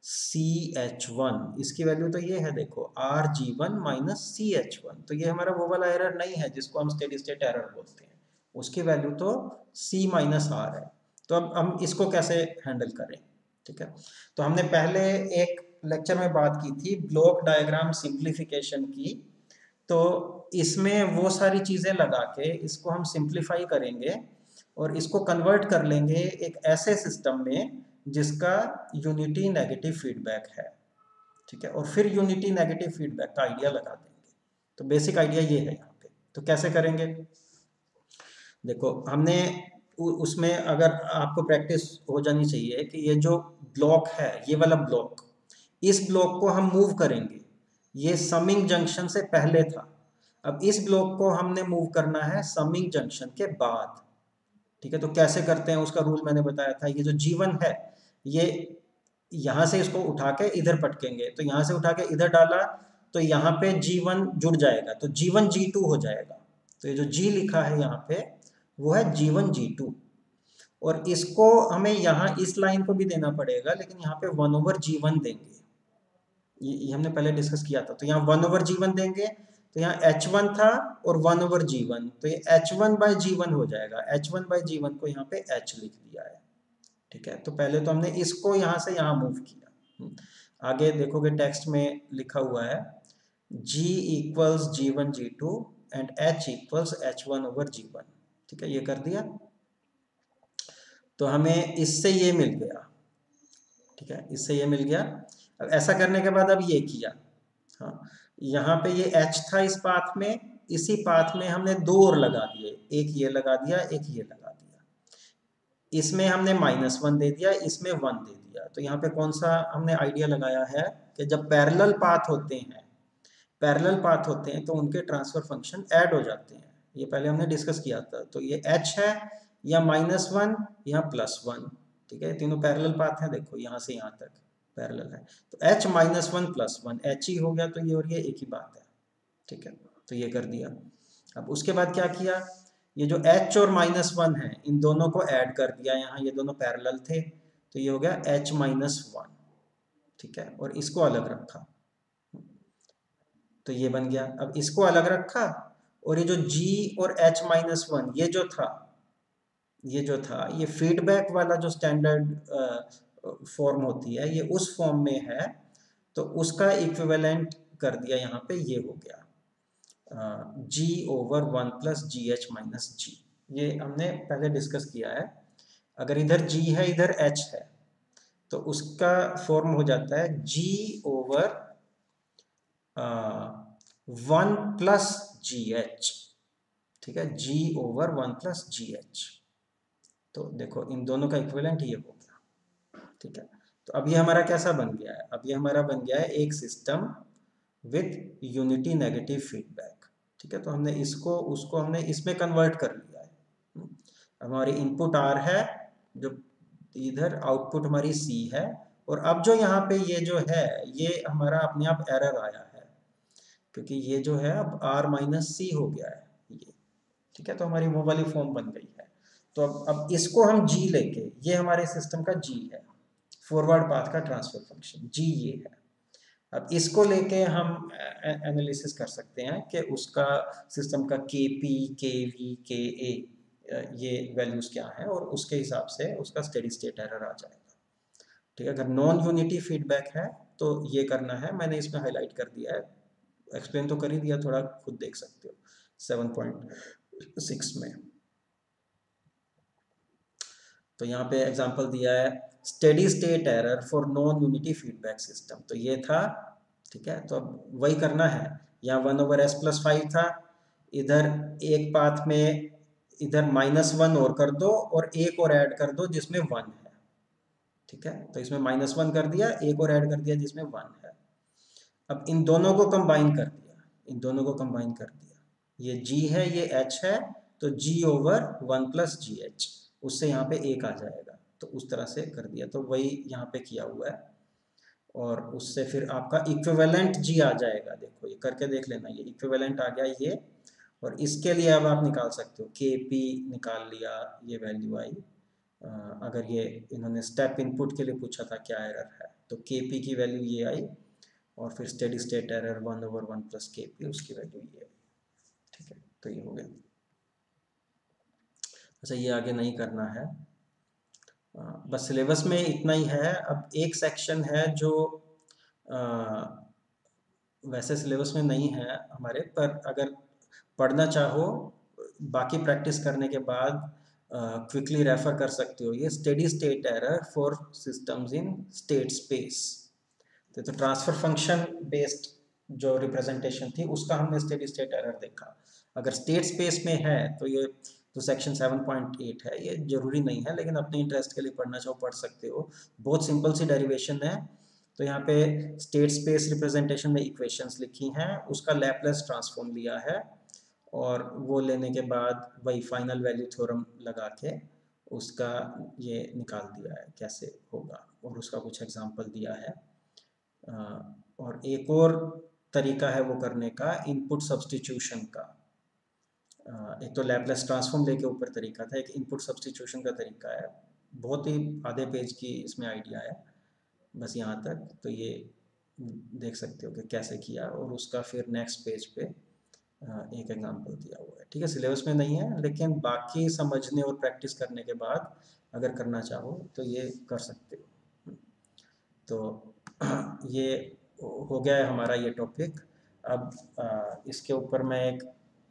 CH1, इसकी वैल्यू तो ये है देखो RG1 माइनस CH1, तो ये हमारा वो वाला एरर नहीं है जिसको हम स्टेडी स्टेट एरर बोलते हैं, उसकी वैल्यू तो C माइनस R है। तो अब हम इसको कैसे हैंडल करें, ठीक है। तो हमने पहले एक लेक्चर में बात की थी ब्लॉक डायग्राम सिंप्लीफिकेशन की, तो इसमें वो सारी चीज़ें लगा के इसको हम सिंप्लीफाई करेंगे और इसको कन्वर्ट कर लेंगे एक ऐसे सिस्टम में जिसका यूनिटी नेगेटिव फीडबैक है, ठीक है, और फिर यूनिटी नेगेटिव फीडबैक का आइडिया लगा देंगे। तो बेसिक आइडिया ये है यहाँ पे। तो कैसे करेंगे, देखो हमने उसमें अगर आपको प्रैक्टिस हो जानी चाहिए कि ये जो ब्लॉक है, ये वाला ब्लॉक, इस ब्लॉक को हम मूव करेंगे, ये समिंग जंक्शन से पहले था, अब इस ब्लॉक को हमने मूव करना है समिंग जंक्शन के बाद, ठीक है। तो कैसे करते हैं उसका रूल मैंने बताया था, ये जो G1 है ये यहाँ से इसको उठा के इधर पटकेंगे, तो यहाँ से उठा के इधर डाला तो यहाँ पे G1 जुड़ जाएगा, तो G1 G2 हो जाएगा। तो ये जो G लिखा है यहाँ पे वो है G1 G2, और इसको हमें यहाँ इस लाइन को भी देना पड़ेगा, लेकिन यहाँ पे 1/G1 देंगे, ये हमने पहले डिस्कस किया था। तो यहाँ 1/G1 देंगे, तो यहाँ H1 था और 1/G1, तो ये H1/G1 हो जाएगा। H1/G1 को यहाँ पे H लिख दिया है, ठीक है। तो पहले तो हमने इसको यहाँ से यहाँ मूव किया, आगे देखोगे टेक्स्ट में लिखा हुआ है G equals G1 G2 and H equals H1/G1, ठीक है, ये कर दिया। तो हमें इससे ये मिल गया, ठीक है, इससे ये मिल गया। अब ऐसा करने के बाद अब ये किया, हाँ, यहाँ पे ये H था इस पाथ में, इसी पाथ में हमने दो और लगा दिए, एक ये लगा दिया, एक ये लगा दिया, इसमें हमने -1 दे दिया, इसमें 1 दे दिया। तो यहाँ पे कौन सा हमने आइडिया लगाया है कि जब पैरेलल पाथ होते हैं, पैरेलल पाथ होते हैं तो उनके ट्रांसफर फंक्शन ऐड हो जाते हैं, ये पहले हमने डिस्कस किया था। तो ये H है या -1 या +1, ठीक है, तीनों पैरेलल पाथ हैं, देखो यहाँ से यहाँ तक पैरेलल है, तो H -1 +1 H ही हो गया, तो ये और ये एक ही बात है, ठीक है। तो ये कर दिया। अब उसके बाद क्या किया, ये जो H और -1 है इन दोनों को ऐड कर दिया, यहाँ ये दोनों पैरेलल थे, तो ये हो गया H -1, ठीक है, और इसको अलग रखा, तो ये बन गया। अब इसको अलग रखा, और ये जो G और H -1 ये जो था ये फीडबैक वाला जो स्टैंडर्ड फॉर्म होती है, ये उस फॉर्म में है, तो उसका इक्विवेलेंट कर दिया यहाँ पे, ये हो गया G/1 + GH - G, ये हमने पहले डिस्कस किया है। अगर इधर G है इधर H है, तो उसका फॉर्म हो जाता है G/1 + GH, ठीक है, G/1 + GH। तो देखो इन दोनों का इक्विवेलेंट ये हो गया, ठीक है। तो अब ये हमारा कैसा बन गया है, अब ये हमारा बन गया है एक system with unity negative feedback, ठीक है। तो हमने इसको उसको हमने इसमें कन्वर्ट कर लिया है। हमारी इनपुट R है, जो इधर आउटपुट हमारी C है, और अब जो यहाँ पे ये जो है ये हमारा अपने आप एरर आया है, क्योंकि ये जो है अब R - C हो गया है ये, ठीक है। तो हमारी वो वाली फॉर्म बन गई है। तो अब इसको हम G लेके, ये हमारे सिस्टम का G है, फॉरवर्ड पाथ का ट्रांसफर फंक्शन G ये है। अब इसको लेके हम एनालिसिस कर सकते हैं कि उसका सिस्टम का Kp, Kv, Ka ये वैल्यूज क्या हैं, और उसके हिसाब से उसका स्टेडी स्टेट एरर आ जाएगा, ठीक है। अगर नॉन यूनिटी फीडबैक है तो ये करना है, मैंने इसमें हाईलाइट कर दिया है, एक्सप्लेन तो कर ही दिया, थोड़ा खुद देख सकते हो 7.6 में। तो यहाँ पे एग्जांपल दिया है steady state error for non unity feedback system, तो ये था, ठीक है। तो अब वही करना है, यहाँ 1/s + 5 था, इधर एक पाथ में इधर -1 और कर दो और एक और ऐड कर दो जिसमें 1 है, ठीक है। तो इसमें -1 कर दिया, एक और ऐड कर दिया जिसमें 1 है। अब इन दोनों को कंबाइन कर दिया, इन दोनों को कंबाइन कर दिया, ये G है ये H है, तो G/1 + GH, उससे यहाँ पे एक आ जाएगा, तो उस तरह से कर दिया। तो वही यहाँ पे किया हुआ है, और उससे फिर आपका इक्विवेलेंट G आ जाएगा, देखो ये करके देख लेना, ये इक्विवेलेंट आ गया ये, और इसके लिए अब आप निकाल सकते हो, Kp निकाल लिया, ये वैल्यू आई। अगर ये इन्होंने स्टेप इनपुट के लिए पूछा था क्या एरर है, तो तो Kp की वैल्यू ये आई और फिर steady state error 1/1 plus Kp, उसकी वैल्यू ये आई। ठीक है, तो ये हो गया। अच्छा, ये आगे नहीं करना है, बस सिलेबस में इतना ही है। अब एक सेक्शन है जो वैसे सिलेबस में नहीं है हमारे, पर अगर पढ़ना चाहो बाकी प्रैक्टिस करने के बाद क्विकली रेफर कर सकते हो। ये steady state error for systems in state space. तो ट्रांसफर फंक्शन बेस्ड जो रिप्रेजेंटेशन थी उसका हमने स्टेडी स्टेट एरर देखा। अगर स्टेट स्पेस में है तो ये तो सेक्शन 7.8 है, ये जरूरी नहीं है, लेकिन अपने इंटरेस्ट के लिए पढ़ना चाहो पढ़ सकते हो। बहुत सिंपल सी डेरिवेशन है। तो यहाँ पे स्टेट स्पेस रिप्रेजेंटेशन में इक्वेशंस लिखी हैं, उसका लैपलेस ट्रांसफॉर्म लिया है और वो लेने के बाद वही फाइनल वैल्यू थ्योरम लगा के उसका ये निकाल दिया है कैसे होगा, और उसका कुछ एग्जांपल दिया है। और एक और तरीका है वो करने का, इनपुट सब्स्टिट्यूशन का। एक तो लैपलेस ट्रांसफॉर्म लेके ऊपर तरीका था, एक इनपुट सब्स्टिट्यूशन का तरीका है। बहुत ही आधे पेज की इसमें आइडिया है, बस यहाँ तक। तो ये देख सकते हो कि कैसे किया, और उसका फिर नेक्स्ट पेज पे एक एग्जांपल दिया हुआ है। ठीक है, सिलेबस में नहीं है, लेकिन बाकी समझने और प्रैक्टिस करने के बाद अगर करना चाहो तो ये कर सकते हो। तो ये हो गया है हमारा ये टॉपिक। अब इसके ऊपर मैं एक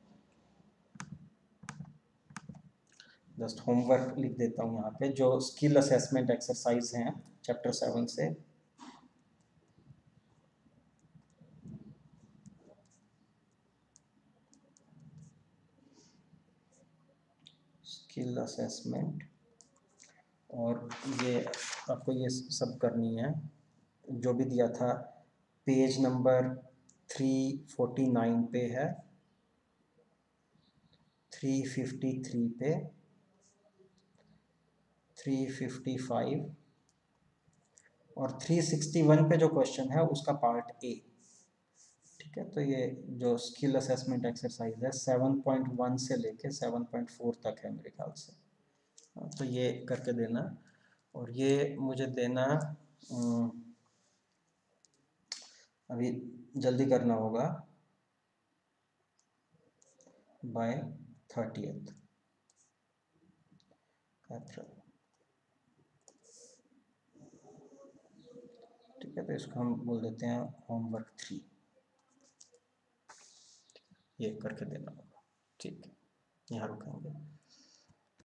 जस्ट होमवर्क लिख देता हूँ यहाँ पे, जो स्किल असेसमेंट एक्सरसाइज हैं चैप्टर 7 से। स्किल असेसमेंट, और ये आपको ये सब करनी है जो भी दिया था। पेज नंबर 349 पे है, 353 पे, 355 और 361 पे जो क्वेश्चन है उसका पार्ट ए। ठीक है, तो ये जो स्किल असेसमेंट एक्सरसाइज है 7.1 से लेके 7.4 तक है मेरे ख्याल से। तो ये करके देना, और ये मुझे देना अभी जल्दी करना होगा बाय 30th अप्रैल। ठीक है, तो इसको हम बोल देते हैं होमवर्क 3। ये करके देना होगा। ठीक है, यहाँ रुकेंगे।